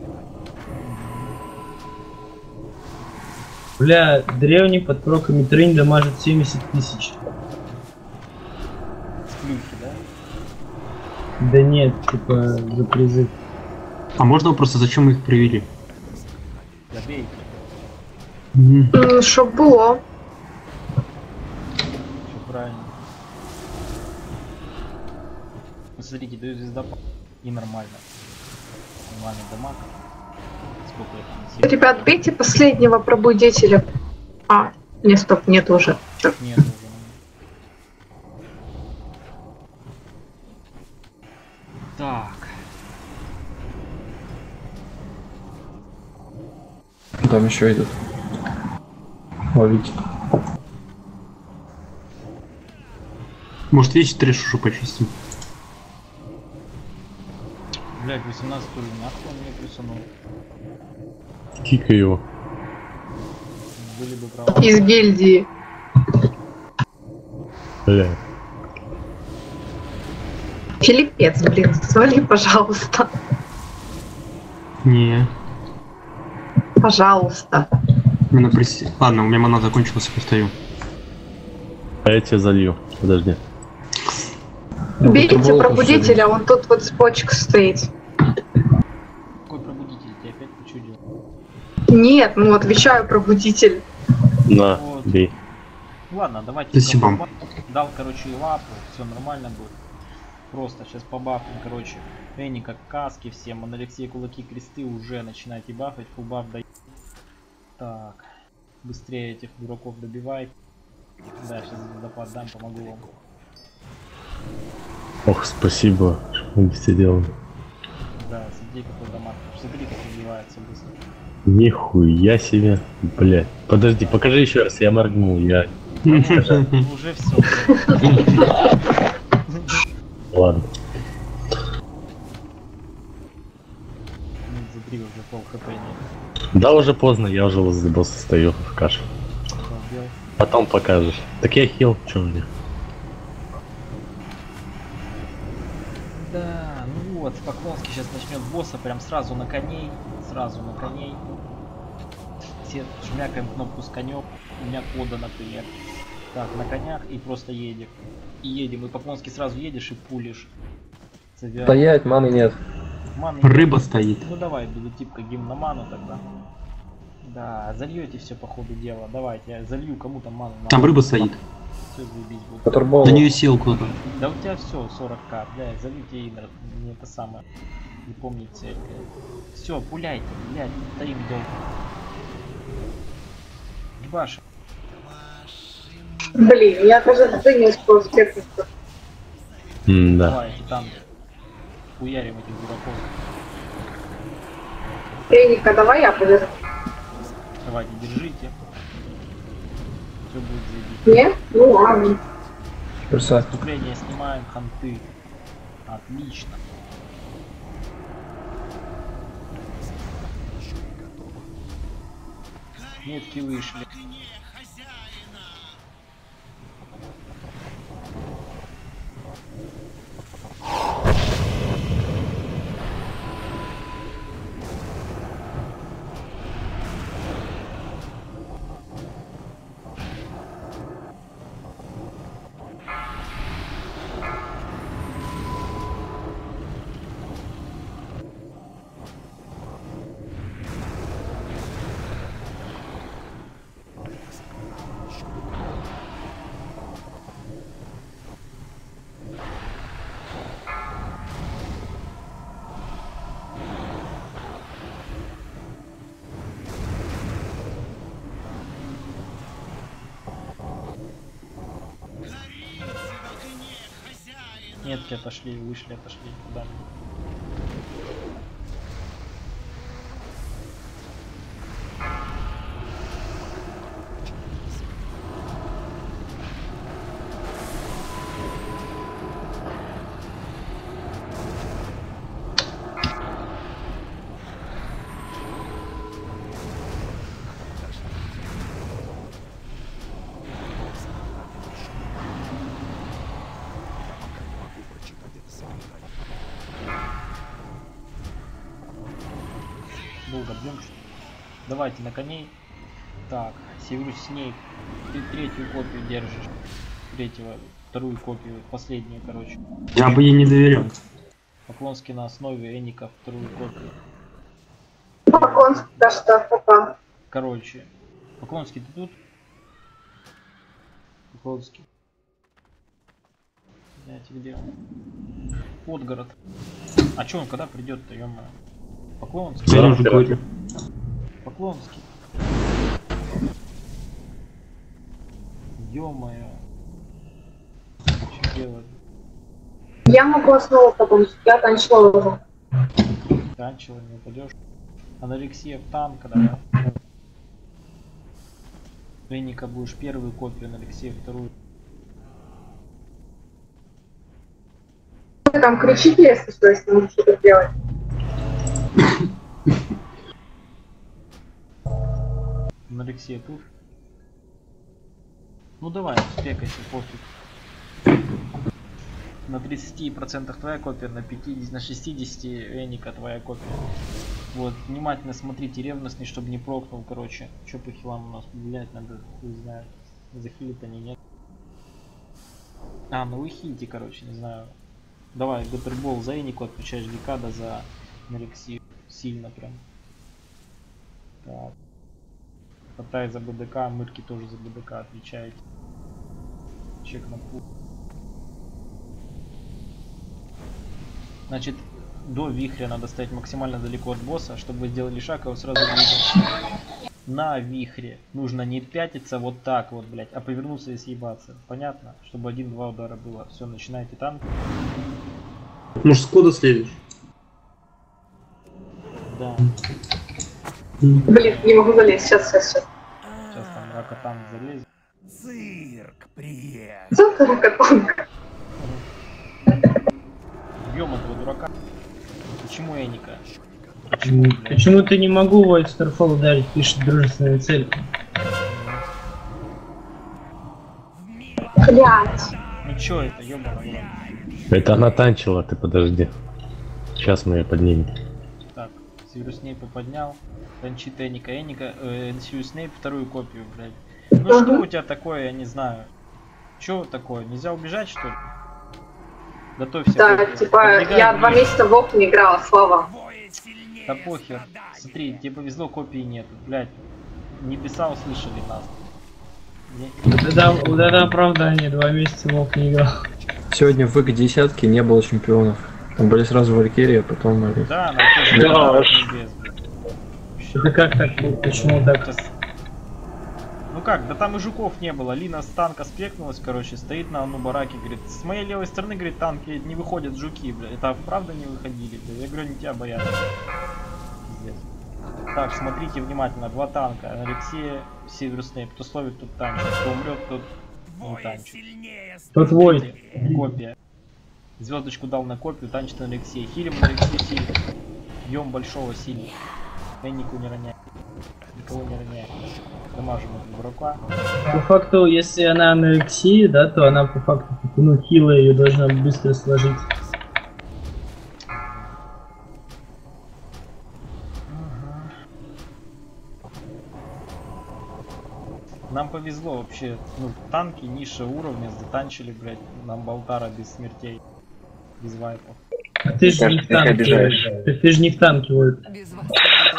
Бля, древний под проками тринь дамажит семьдесят тысяч. С плюхи, да? Да нет, типа за призыв. А можно вопрос, а зачем мы их привели? Добей. М, Чтоб было. Все правильно. Посмотрите, даю звездопад. И нормально. Нормальный дамаг. Сколько я там? семь? Ребят, бейте последнего пробудителя. А, не, стоп, нет уже. Нет, уже. Так. Там еще идут. Ловить. Может, весь трэш уже почистим? Блять, восемнадцать уровень, нахуй он мне присунул. Кика его. Были бы права. Из гильдии. Бля. Филиппец, блин, свали, пожалуйста. Не. Пожалуйста. Именно прис... Ладно, у меня мана закончилась, постою. А я тебя залью. Подожди. Бейте пробудителя, он тут вот с почек стоит. Какой пробудитель? Ты опять почудил? Нет, ну отвечаю, пробудитель. На, Вот. бей. Ладно, давайте. Спасибо. побаф- Дал, короче, и лапу, все нормально будет. Просто сейчас побафим, короче. Энни как каски всем, он Алексей кулаки кресты уже начинайте бафать, фул баф дает. Так, быстрее этих дураков добивай. Да, сейчас звездопад дам, помогу вам. Ох, спасибо, что мы все делаем. Да, смотри какой дамаг, смотри как убивается быстро. Нихуя себе. Блядь. Подожди, покажи еще раз, я моргнул, я... Уже все. Ладно. Смотри, уже пол хп нет. Да, уже поздно, я уже возле босса стою в кашу. Обалдел. Потом покажешь. Так я хил, чё мне? Да, ну вот, Поклонский сейчас начнет босса прям сразу на коней, сразу на коней. Все жмякаем кнопку с конем, у меня кода, например. Так, на конях и просто едем. И едем, и Поклонский сразу едешь и пулишь. Завя- Стоять, маны нет. Маны Рыба нет. стоит. Ну давай, буду типа гимн на ману тогда. Да, зальете все по ходу дела. Давайте, я залью кому-то ману. на Там ману. рыба стоит. Все, заебись будет. Которбол. На нее сел кто-то. Да у тебя все, сорок ка, бля, зовите Инер, не это самое, не помните. Все, пуляйте, блядь, стоим долго. Ебаша. Блин, я даже ты не успел успехнуть. М-да. Давай, титан. Хуярим этих дураков. Треника, давай я подержу. Давайте, держите. Все будет заебись. Нет? Ну ладно. Вступление снимаем, ханты. Отлично. Метки вышли. Метки отошли, вышли, отошли. Куда? Долго бьем. Давайте на коней. Так, Северус Снейп. Ты третью копию держишь. Третьего, вторую копию, последнюю, короче. Я бы ей не доверял. Поклонский на основе Эника, вторую копию. Поклонский, да что, попал. Короче, Поклонский, ты тут? Поклонский. Знаете где он? Подгород. А чё он когда придет-то, ё-моё? Поклонский. Я уже говорю. Поклонский. Ё-моё. Что делать? Я могу основу потом, я танчила уже. Танчила, не упадешь. Анарексия в танка, давай. Эника будешь первую копию, Анарексия вторую. Вы там кричите, если что, если нужно что-то делать. Алексей тут. Ну давай, спекайся, пофиг. На тридцати процентах твоя копия, на пятидесяти, на шестидесяти Эника твоя копия. Вот, внимательно смотрите, ревностный, чтобы не прокнул, короче. Че по хилам у нас, блять, надо, не знаю, захилит они, нет. А, ну вы хилите, короче, не знаю. Давай, Гаттербол за Энику отвечаешь, Викада за Алексею. Сильно прям. Так. Потай за БДК, Мырки тоже за БДК отвечаете. Чек на пул. Значит, до вихря надо стоять максимально далеко от босса, чтобы вы сделали шаг, его сразу видно. На вихре нужно не пятиться вот так вот, блять, а повернуться и съебаться. Понятно? Чтобы один-два удара было. Все, начинайте танк. Может, с кода следишь? Да. Блин, не могу залезть, сейчас, сейчас, сейчас. Сейчас там ракотан залезет. Цирк приехал. Что ты ракотанка? Бьем этого дурака. Почему Эника? Почему, Почему ты не могу White Starfall ударить, пишет дружественная цель? Блять. Ну чё это, ёбаный? Это она танчила, ты подожди. Сейчас мы ее поднимем. Так, Сирус Снейпа поднял. Танчит Эника. Эника, э, Сирус Снейп вторую копию, блядь. Ну что у тебя такое, я не знаю. Чё такое? Нельзя убежать, что ли? Готовься. Да, копию. типа, Подбегай я ближе. два месяца в окне играла, слава. Да похер. Смотри, тебе повезло, копии нету. Блядь, небеса услышали нас. Вот это, вот это оправдание, два месяца в окне играл. Сегодня в ик десятке не было чемпионов. Там были сразу Валькирия, а потом... Алекс. Да, на Да, это как так? Почему так? Ну как, да там и жуков не было. Лина с танка спекнулась, короче, стоит на одну бараке, говорит, с моей левой стороны, говорит, танки не выходят жуки, бля. Это правда не выходили, бля? Я говорю, не тебя боятся. Пиздец. Так, смотрите внимательно, два танка. Алексей, Север Снейп. Кто словит, тот танчит. Кто умрет, тот не танчит. Кто твой? Копия. Звездочку дал на копию, танчит на Алексей. Хилим на Алексей сильно. Бьем большого сильно. Эннику не роняй. Никого не роняй. Дамажим этого дурака. По факту, если она на Алексее, да, то она по факту, ну, хила ее должна быстро сложить. Нам повезло вообще, ну, танки ниже уровня затанчили, блядь, нам Болтара без смертей, без вайпов. А ты же не в танке, ты, ты же не в танке, вот. Без вас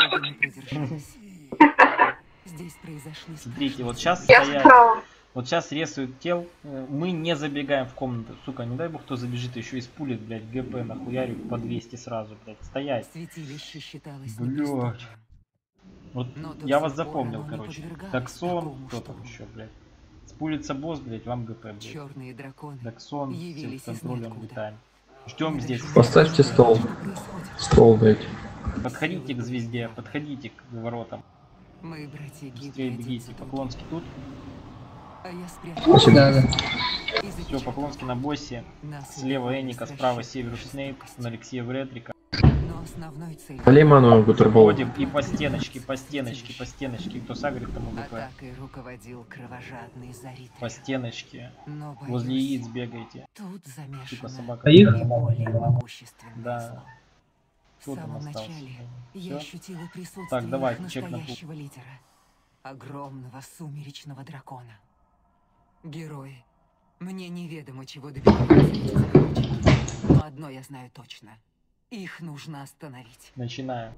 здесь произошли. Смотрите, вот сейчас Я стоят, справа. вот сейчас рисуют тел, мы не забегаем в комнату, сука, не дай бог кто забежит, еще из пулит, блядь, ГП нахуярю по двести сразу, блядь, стоять. Святилище считалось Блядь. Вот я вас запомнил, короче. Даксон, кто там еще, блядь. Спулится босс, блядь, вам ГП, блядь. Черные драконы Даксон, с контролем летаем. Ждем здесь. Поставьте стол. Стол дайте. Подходите к звезде, подходите к воротам. Мы, братья, быстрее бегите. Поклонский тут. А я спрятался. Да, да. Все, Поклонский на боссе. Слева Эника, справа Северус Снейп, на Алексея Вретрика. Основной цель. Полиману Гутербол. Ходим и по стеночке, по стеночке, по стеночке. Кто сагрит, тому ГП. Атакой руководил кровожадный Зарит. По стеночке. Но, боюсь, возле яиц бегайте. Тут замешана Типа собака. А их? более могущественное Да. зло. В Кто там самом остался? начале я Всё? ощутила присутствие Так, давайте, их чек на настоящего лидера. Огромного сумеречного дракона. Герои. Мне неведомо, чего добиваются эти заговорщики. Но одно я знаю точно. Их нужно остановить. Начинаем.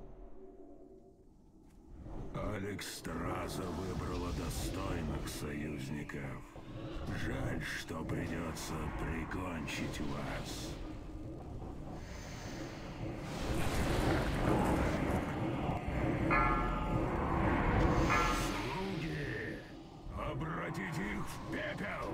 Алекс Страза выбрала достойных союзников. Жаль, что придется прикончить вас. Слуги, обратите их в пепел!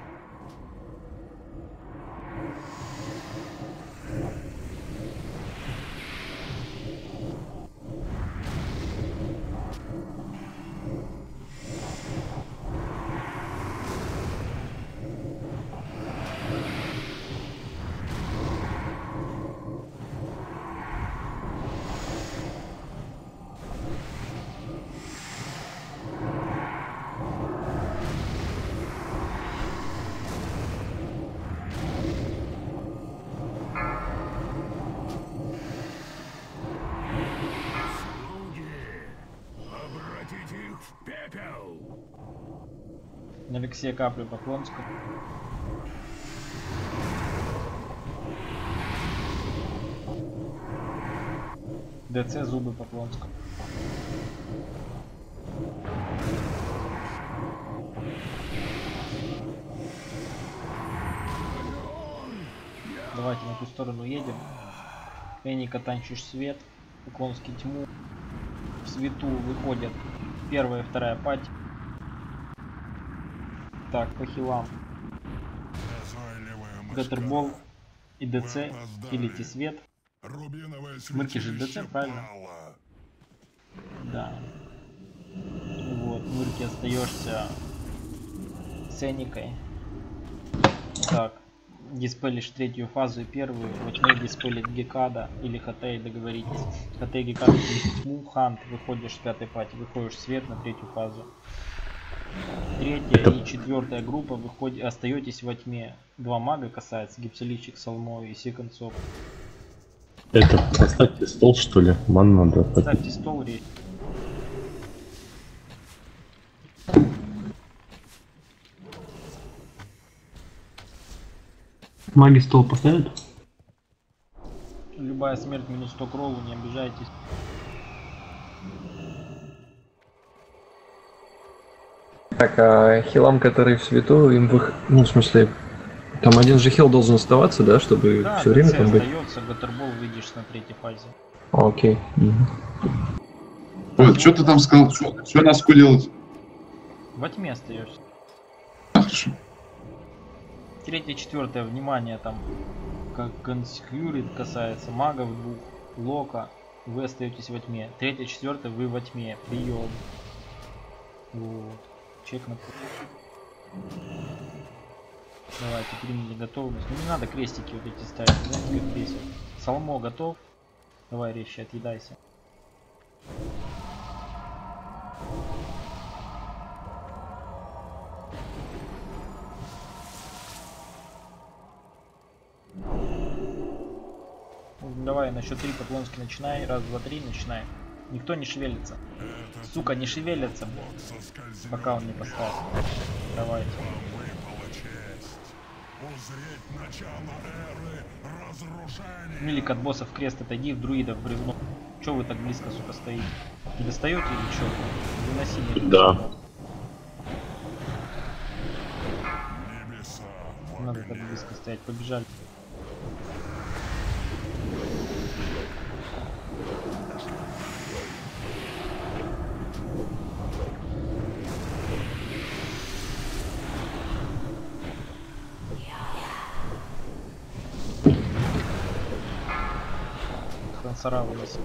На Алексея каплю Поклонского. ДЦ зубы Поклонского. Давайте на ту сторону едем. Эника танчишь свет. Поклонский тьму. В свету выходят первая и вторая пати. Так, по хилам. Гаттербол и ДЦ. Хилите свет. Мырки же ДЦ, правильно? Да. Вот, Мырки остаешься с Эникой. Так. Диспелишь третью фазу и первую. Вот мы диспелит Гекада или Хатей, договоритесь. Хатей, Гекада, тьму, Хант. Выходишь с пятой пати, выходишь в свет на третью фазу. Третья Это... и четвертая группа выходит, остаетесь во тьме. Два мага касается, Гипсоличик, Салмо и Секонцов. Это поставьте стол, что ли? Ман надо. Поставьте стол, речь. Маги стол поставят? Любая смерть минус сто крову, не обижайтесь. Так, а хилам, которые в свету, им в их... Ну, в смысле, там один же хил должен оставаться, да, чтобы да, все время там быть? Да, остается, Гаттербол видишь на третьей фазе. Окей. Ой, что ты там сказал? Что нас кулил? Во тьме остаешься. Хорошо. Третье, четвертое, внимание, там, как конскьюрит касается магов двух, лока, вы остаетесь во тьме. Третье, четвертое, вы во тьме. Прием. Вот. Чек на. Давайте, приняли готовность. Ну не надо крестики вот эти ставить, знаете, как бесит. Салмо готов. Давай резче отъедайся. Давай, на счет три Поклонский начинай. Раз, два, три, начинай. Никто не шевелится. Сука, не шевелятся, пока он не поставит. Давайте. Милик от боссов крест отойди, в друидов бревно. Чё вы так близко, сука, стоите? Не достаете или чё? Выноси меня. Да. Надо так близко стоять, побежали. Сара выносим.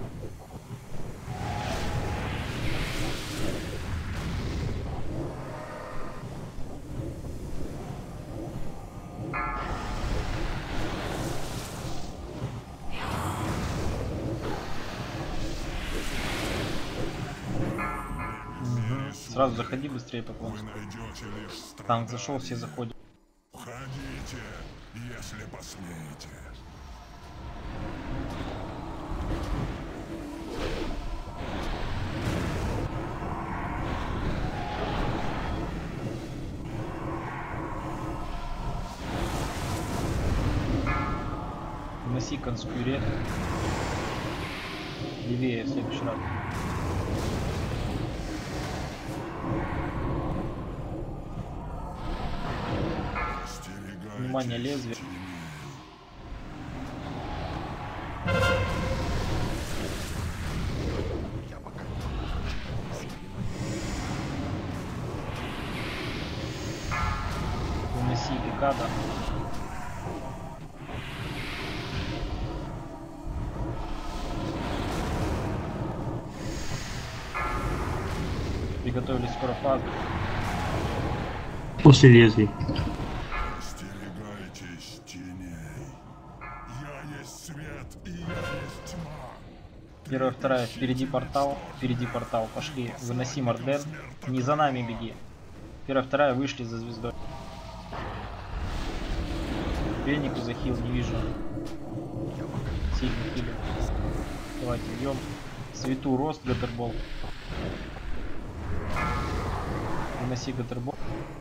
Угу. Сразу заходи быстрее, Поклонский. Танк зашел, все заходят. Входите, если посмеете. Выноси конскурент. Левее в следующий раз. Внимание, лезвие. Выноси пикада. Приготовились скоро фазу. После лезвий. Остерегайтесь теней. Я есть свет, и я есть тьма. Первая, вторая, впереди портал, впереди портал, пошли, выноси Морден, не за нами беги. Первая, вторая, вышли за звездой. Венику захил, не вижу. Сильный хилер. Давайте идем. Свету, рост, Гаттербол. Выноси Гаттербол.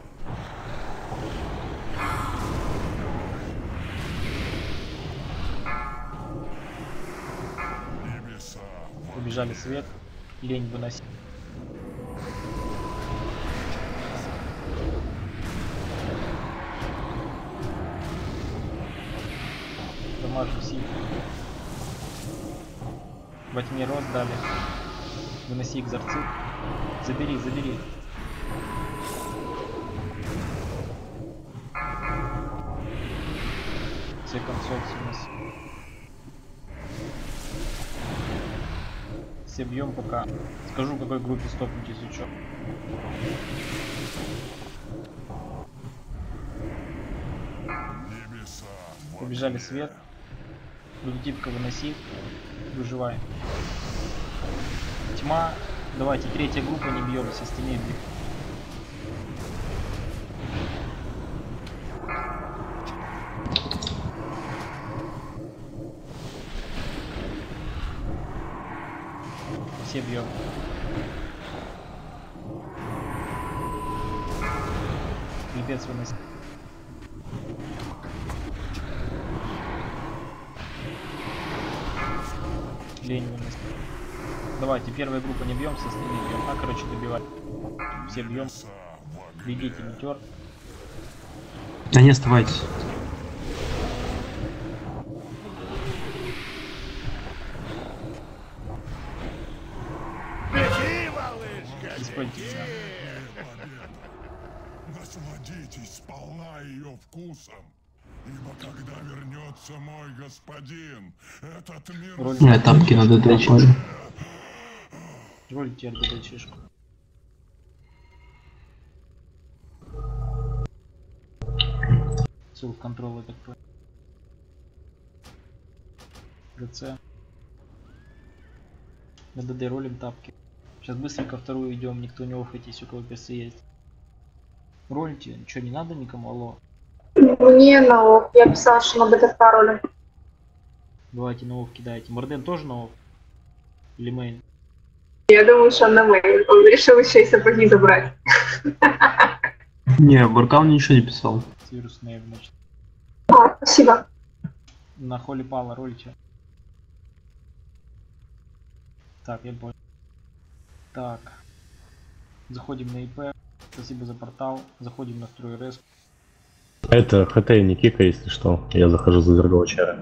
Побежали свет. Лень выноси. Дамажу сильно. Во тьме рост дали. Выноси экзорцит. Забери, забери. Все консольцы у нас. Все бьем пока. Скажу, какой группе стопнуть, если что. Побежали свет. Прототипка выноси. Выживай. Тьма. Давайте, третья группа, не бьемся, остальные бьем. Все бьем. Лепец выноси. Лень выноси. Давайте, первая группа не бьем, со остальными бьем. А, короче, добивать. Все бьем. Бегите, метеор. Да не оставайтесь. Используйте. Насладитесь сполна ее вкусом, ибо когда вернется мой господин, этот мир... Я тапки надо дать. Ролите РДД-чешку. Селф-контрол, я так понял. ГЦ. РДД ролим тапки. Сейчас быстренько вторую идем, никто не офайтесь, у кого персы есть. Ролите, что, не надо никому, алло? Мне на ОФ, я писала, что на БТ пароли. Давайте на ОФ кидайте. Морден тоже на ОФ? Или мейн? Я думаю, что он на мейн. Он решил еще и сапоги забрать. Не, Буркал ничего не писал. Вирусные, значит. А, спасибо. На холли пала ролите. Так, я понял. Так. Заходим на ИП. Спасибо за портал. Заходим на строй РС. Это ХТ не кика, если что. Я захожу за другого чара.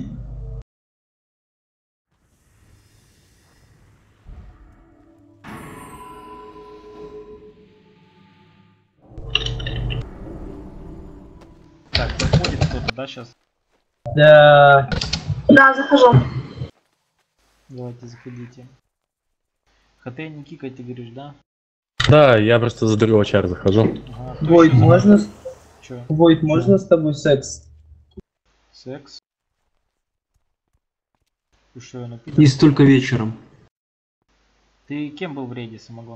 Так, заходит кто-то, да, сейчас? Да. Да, захожу. Давайте, заходите. ХТ не кикай, ты говоришь, да? Да, я просто за другого чара захожу. Ага, Войт, можно... с- Чё? Войт, можно с тобой секс? Секс? Ты что, я напитан? И столько вечером. Ты кем был в рейде, Самогон?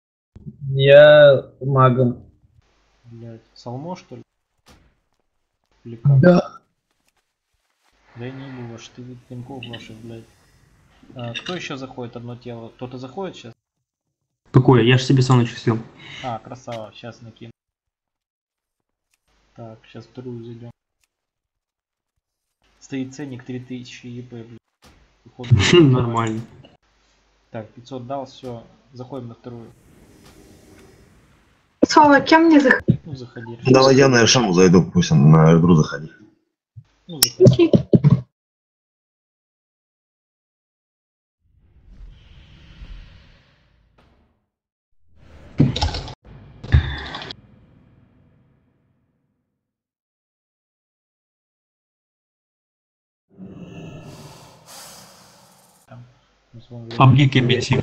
Я магом. Блять, Салмо, что ли? Или как? Да. Да я не был ваш, ты вид пинков ваших, блять. А, кто еще заходит одно тело? Кто-то заходит сейчас? Какое? Я же себе сам начислил. А, красава, сейчас накину. Так, сейчас вторую зайдем. Стоит ценник три тысячи ЕП, блядь. Походу, Нормально. Так, пятьсот дал, все. Заходим на вторую. Соло, кем мне заходить? Ну, заходи. Давай я на Эршаму зайду, пусть он на игру заходи. Ну, заходи. Паблик эм би ти.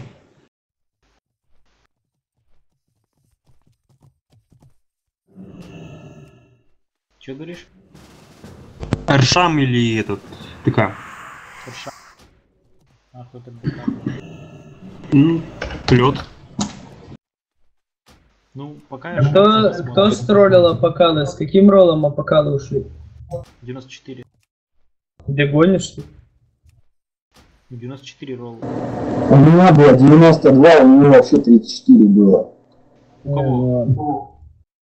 Че говоришь? Эршам или этот? ТК? Эршам. Нахуй это БК. Ну, лед. Ну, пока А кто, кто строллил Апокалы? С каким роллом Апокалы ушли? девяносто четыре. Где гонишь, что ли? девяносто четыре ролла. У меня было девяносто два, у него вообще тридцать четыре было. У кого?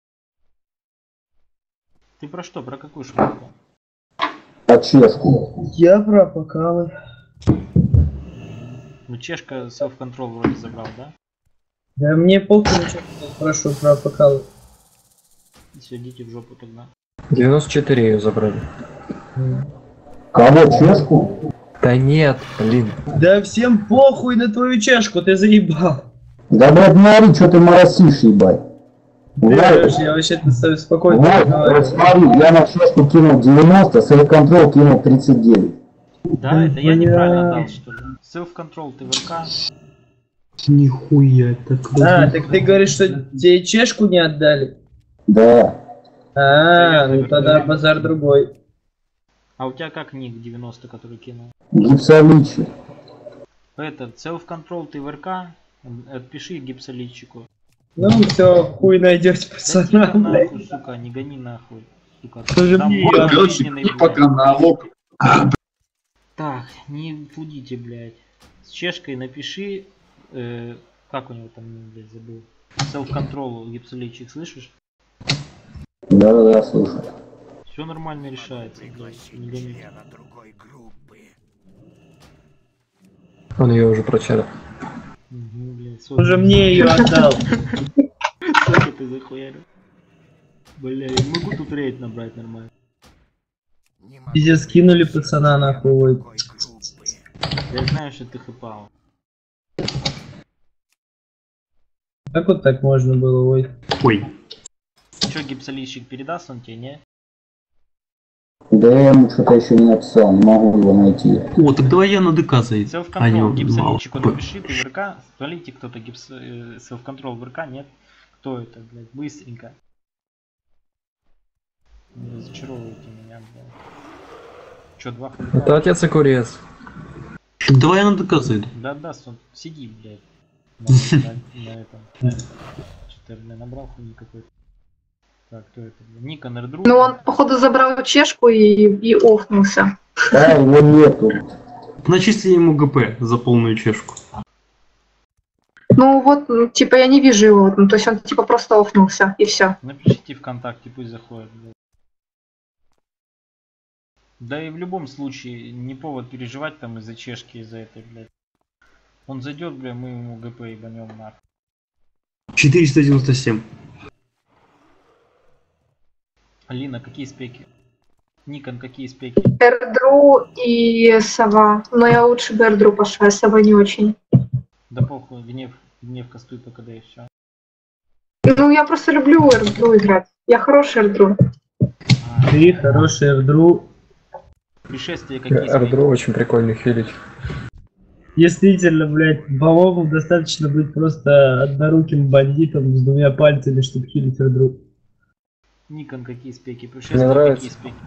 Ты про что? Про какую шмотку? По чешку. Я про Апокалы. Ну, чешка self-control вроде забрал, да? Да мне похуй, ничего, прошу про Апокалы. Все, идите в жопу тогда. девяносто четыре ее забрали. Кого, чешку? Да нет, блин. Да всем похуй на твою чешку, ты заебал. Да, блядь, смотри, что ты моросишь, ебать. Знаешь, я вообще-то с тобой спокойно Вот, разговариваю. смотри, я на чешку кинул девяносто, self-control кинул тридцать девять. Да, это я неправильно дал, что ли? Self-control, ты в РК? Нихуя, так. А, так ты говоришь, что тебе чешку не отдали? Да. А, ну тогда базар другой. А у тебя как ник девяносто, который кинул? Гипсоличи. Этот, self-control ты в РК? Отпиши гипсолитчику. Ну все, хуй найдете, Да пацана, тихо блядь. нахуй, сука, не гони нахуй. Сука, Тоже там мне вот её жизненный, блядь. Пока налог. Так, не фудите, блядь. С чешкой напиши, э, как у него там, блядь, забыл. Self-control гипсолитчик, слышишь? Да-да-да, слушай. Все нормально решается, блядь, не гони. Он ее уже прочарил. Угу, блядь, Уже мне ее отдал. Сколько ты захуярил? Бля, я не могу тут рейд набрать нормально. Пиздец, скинули пацана нахуй. Я знаю, что ты хэпал. Как вот так можно было, ой? Ой. Че, гипсолищик передаст он тебе, не? Да я ему что-то еще не написал, не могу его найти. О, так давай я на ДК зайду. Селф-контрол, гипсолищик, вот напиши, ты в РК, смотрите, кто-то гипс... селф-контрол в РК, нет? Кто это, блядь, быстренько. Не разочаровывайте меня, блядь. Че, два хули? Это отец и курец. Так давай я на ДК зайду. Да, да, сон, сиди, блядь. На, на, на этом. Что-то я, блядь, набрал хуйни какой-то. Так, кто это? Никон Эрдру. Ну он, походу, забрал чешку и, и офнулся. Да, его нету. Начисли ему ГП за полную чешку. Ну вот, ну, типа я не вижу его, ну то есть он типа просто офнулся и все. Напишите ВКонтакте, пусть заходит, блядь. Да и в любом случае, не повод переживать там из-за чешки, из-за этой, блядь. Он зайдет, бля, мы ему ГП ебанем нахуй. четыреста девяносто семь. Алина, какие спеки? Никон, какие спеки? Эрдру и Сова. Но я лучше бы Эрдру пошла, Сова не очень. Да похуй, гнев, гнев кастуй по КД и все. Ну я просто люблю Эрдру играть. Я хороший Эрдру. Ты хороший Эрдру. Пришествие какие спеки? Эрдру очень прикольно хилить. Действительно, блядь, по-моему, достаточно быть просто одноруким бандитом с двумя пальцами, чтобы хилить Эрдру. Никон, какие спеки? Мне Пришествие нравится, какие спеки?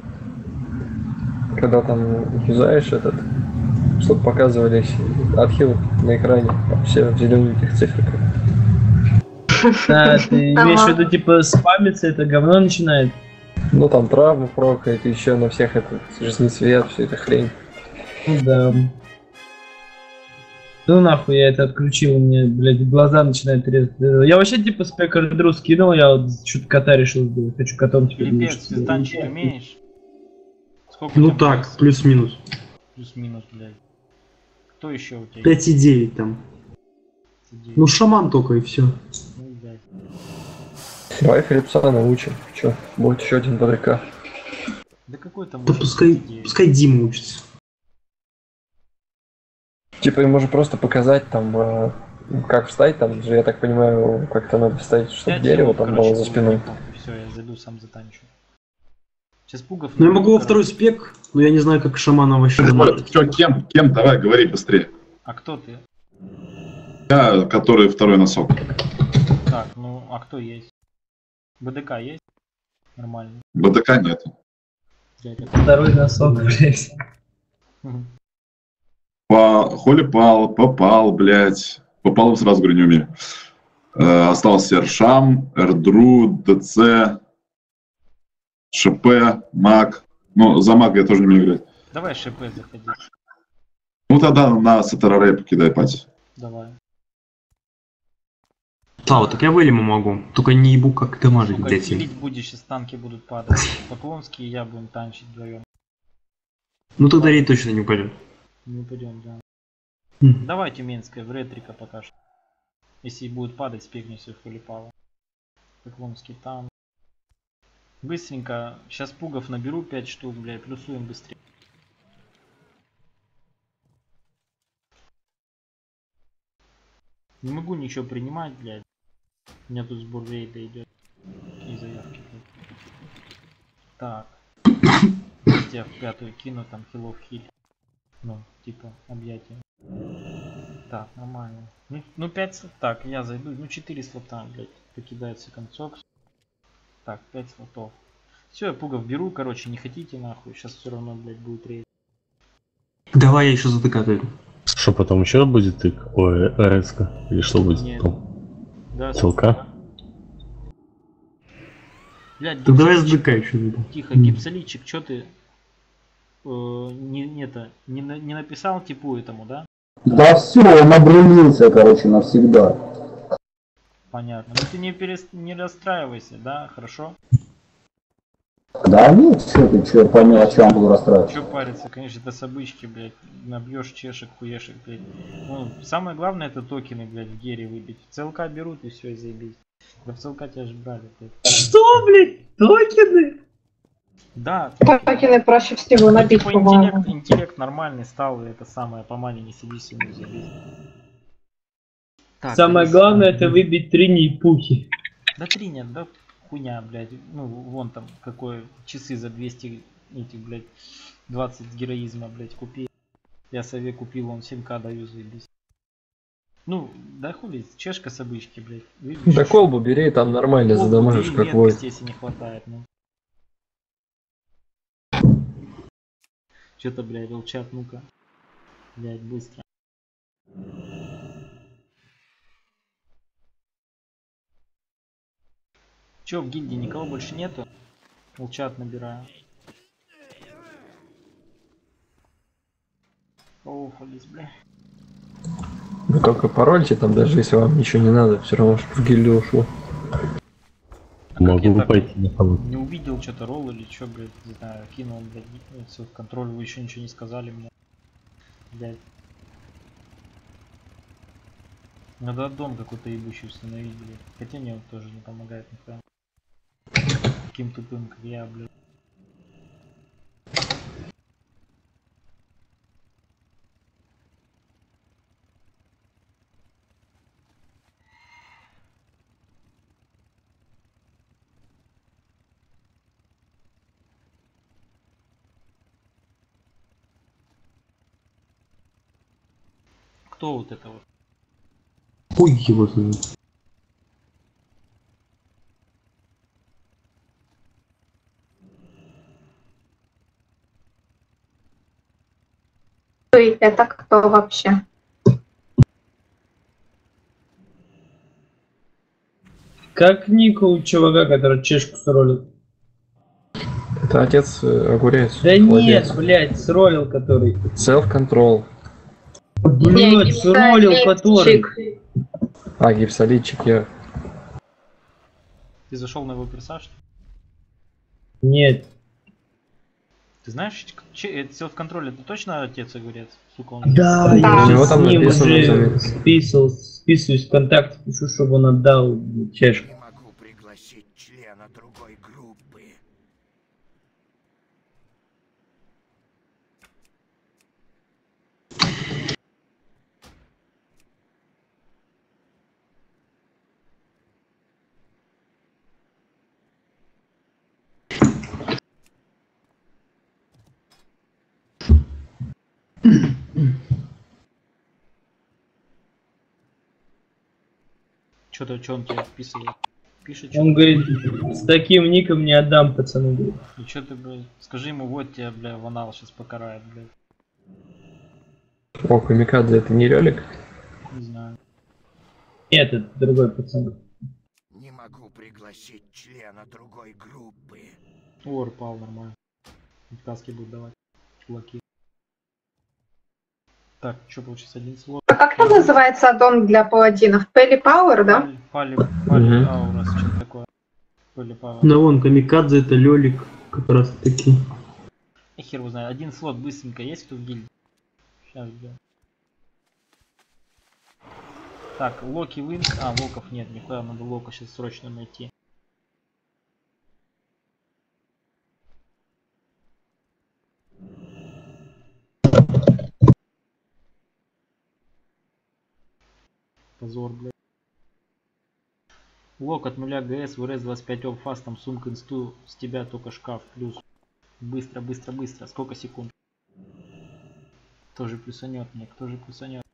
когда там юзаешь этот, чтобы показывались отхил на экране, все в зелененьких цифриках. А, ты имеешь в виду, типа, спамиться, это говно начинает? Ну там травму прокает, еще на всех этот жизнецвет, все это хрень. Ну да. Ну нахуй я это отключил, мне, блядь, глаза начинают резать. Я вообще типа спек Эрдру скинул, я вот что-то кота решил сделать. Хочу котом теперь. Пипец, ты танчить умеешь? Сколько Ну у тебя так, макс? плюс-минус. Плюс-минус, блядь. Кто еще у тебя? пять и девять там. Ну шаман только и все. Ну, блядь. Давай Филипса научим. Че, будет еще один БДК. Да какой там? Да пускай, пускай Дима учится. Типа ему же просто показать там, э, как встать, там же, я так понимаю, как-то надо встать, чтобы дерево там было за спиной. Все, я зайду, сам затанчу. Сейчас пугов. Ну я могу во второй спек, но я не знаю, как шамана вообще дамажить. Че, кем, кем, давай, говори быстрее. А кто ты? Я, который второй носок. Так, ну, а кто есть? БДК есть? Нормально. БДК нет. Второй носок, блядь. По холи пал, попал, блядь. Попал сразу, говорю, не умею. Э, остался Эршам, Эрдру, ДЦ, ШП, Маг. Ну, за Мага я тоже не умею играть. Давай ШП заходи. Ну тогда на Сатараре покидай пать. Давай. Да, вот так я Велиму могу. Только не ебу, как дамажить, Сука, блядь. хилить будешь, сейчас танки будут падать. Поклонский и я будем танчить вдвоем. Ну тогда рейд точно не упадет. Не упадем, да. Хм. Давай Тюменская в ретрика пока что. Если будет падать, спегни все Фулипала. Поклонский там. Быстренько. Сейчас пугов наберу пять штук, блядь, плюсуем быстрее. Не могу ничего принимать, блядь. У меня тут сбор рейда идет. И заявки, блядь. Так. Я в пятую кину, там хилов хиль. Ну, типа, объятия. Так, нормально. Ну, ну пять слот. Так, я зайду. Ну, четыре слота, блядь. Покидается концок. Так, пять слотов. Все, я пугов беру, короче, не хотите нахуй. Сейчас все равно, блядь, будет рейд. Давай я еще затыкаю. Что потом еще будет тык? Ой, РСК? Или что будет Нет. потом? Да, Селка? Блядь, Так давай гипсоличик. затыкай что-нибудь. Тихо, гипсоличик, что ты э, не, не, это, не, на- не написал типу этому, да? Да все, он обрулился, короче, навсегда. Понятно. Ну ты не, перес... не расстраивайся, да? Хорошо? Да нет, что ты, что, по мелочам буду расстраиваться. Че париться, конечно, это с обычки, блядь. Набьешь чешек, хуешек, блядь. Ну, самое главное это токены, блядь, в гере выбить. В ЦЛК берут и все, и заебись. Да в ЦЛК тебя же брали, блядь. Что, блядь? Токены? Да. Токены проще всего Ну, набить, типа по-моему. интеллект, интеллект нормальный стал, и это самое, по мане не сиди себе, заебись. Так, Самое Алиса. главное это выбить три нейпухи. Да три нет, да хуйня, блядь. Ну, вон там, какой часы за двести, этих, блядь, двадцать героизма, блядь, купи. Я сове купил, он семь ка даю, заебись. Ну, да хули, чешка с обычки, блядь. Видишь? Да колбу бери, там нормально задамажишь, как вой. Если не хватает, ну. Что-то, блядь, релчат, ну-ка. Блядь, быстро. Чё, в гильдии никого больше нету? Релчат набираю. Офались, бля. Вы только парольте там, даже если вам ничего не надо, все равно в гильдию ушло. А могу пойти на холод. Не увидел что-то ролл или что, блядь, не знаю, кинул, блядь, все в контроль, вы еще ничего не сказали мне. Блядь. Надо аддон какой-то ебучий установить, блядь. Хотя мне он тоже не помогает никто. Таким тупым, как я, блядь. Кто вот это вот? Хуй его знает. Ой, это кто вообще? Как ник у чувака, который чешку сролил? Это отец э, огурец. Да Молодец. нет, блядь, сролил который. Self-control. Блядь, сролил который. А, гипсолитчик я. Ты зашел на его персаж? Нет. Ты знаешь, селф-контроль это точно отец огурец? Сука, он... Да, я него же там с ним написано, уже заметь. списывал, списываюсь в контакт, пишу, чтобы он отдал чешку. Не могу пригласить члена другой группы. Что-то, что он тебе вписывает? Пишет, Он говорит, с таким ником не отдам, пацаны. Говорит. И что ты, блядь? Скажи ему, вот тебя, бля, ванал сейчас покарает, блядь. О, Камикадзе, это не релик? Не знаю. Нет, это другой пацан. Не могу пригласить члена другой группы. Ор пал нормально. Каски будут давать. Чуваки. Так, что получится? Один слот. А как там называется аддон для паладинов? Пели Пауэр, да? Пали, пали, Мгм. аура, что такое? Пали, пауэр. Да вон, Камикадзе это Лёлик как раз таки. Я хер его знаю. Один слот быстренько есть кто в гильдии? Сейчас, бля. Так, Локи Винс. А, локов нет, нихуя, надо Лока сейчас срочно найти. Позор, блядь. Лок от нуля ГС, ВРС двадцать пять ом фастом, сумка инсту, с тебя только шкаф, плюс. Быстро, быстро, быстро. Сколько секунд? Кто же плюсанет мне? Кто же плюсанет?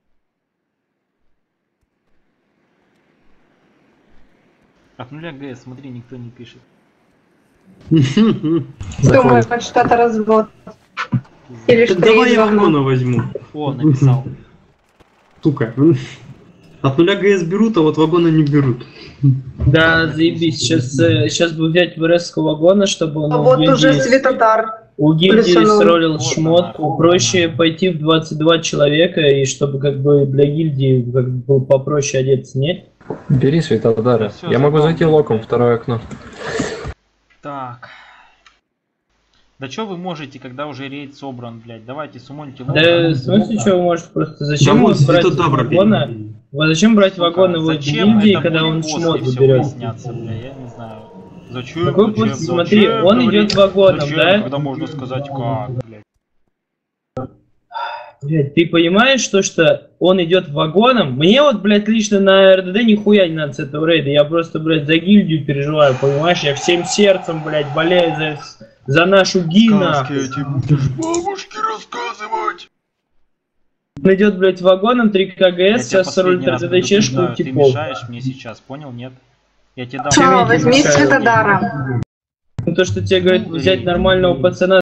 От нуля ГС, смотри, никто не пишет. Думаю, хоть что-то развод. Или что Давай я Вагона возьму. О, написал. Сука. От нуля ГС берут, а вот вагона не берут. Да, заебись. Сейчас, э, сейчас бы взять ВРСского вагона, чтобы он А у вот гильдии уже с- Светодар. у гильдии Плюсанул. сролил Вот шмотку. она. Проще пойти в двадцать два человека, и чтобы как бы для гильдии как бы было попроще одеться, нет? Бери Светодара. Да всё, Я могу забыл, зайти блядь. локом, второе окно. Так. Да что вы можете, когда уже рейд собран, блядь? Давайте сумоните лока. Да, в смысле, что вы можете просто... Зачем Да вот вот брать Светодабра вагона? бери. Вот зачем брать Сука, вагон его в зачем гильдии, это когда будет он после шмот всё выберет? выясняться, бля, я не знаю. Зачем? Какой зачем, путь? зачем, Смотри, он говорит, идет вагоном, зачем, да? когда можно сказать как, блядь. Блядь, ты понимаешь, то, что он идет вагоном? Мне вот, блядь, лично на РДД нихуя не надо с этого рейда. Я просто, блядь, за гильдию переживаю, понимаешь? Я всем сердцем, блядь, болею за, за нашу гильдию. Бабушке рассказывать. Он идет, блядь, вагоном, три КГС, сейчас рулит РДД-чешку, Ты типов. мешаешь мне сейчас, понял? Нет? Я тебе дам. Все, возьми Светодара. Ну, то, что тебе говорит взять нормального пацана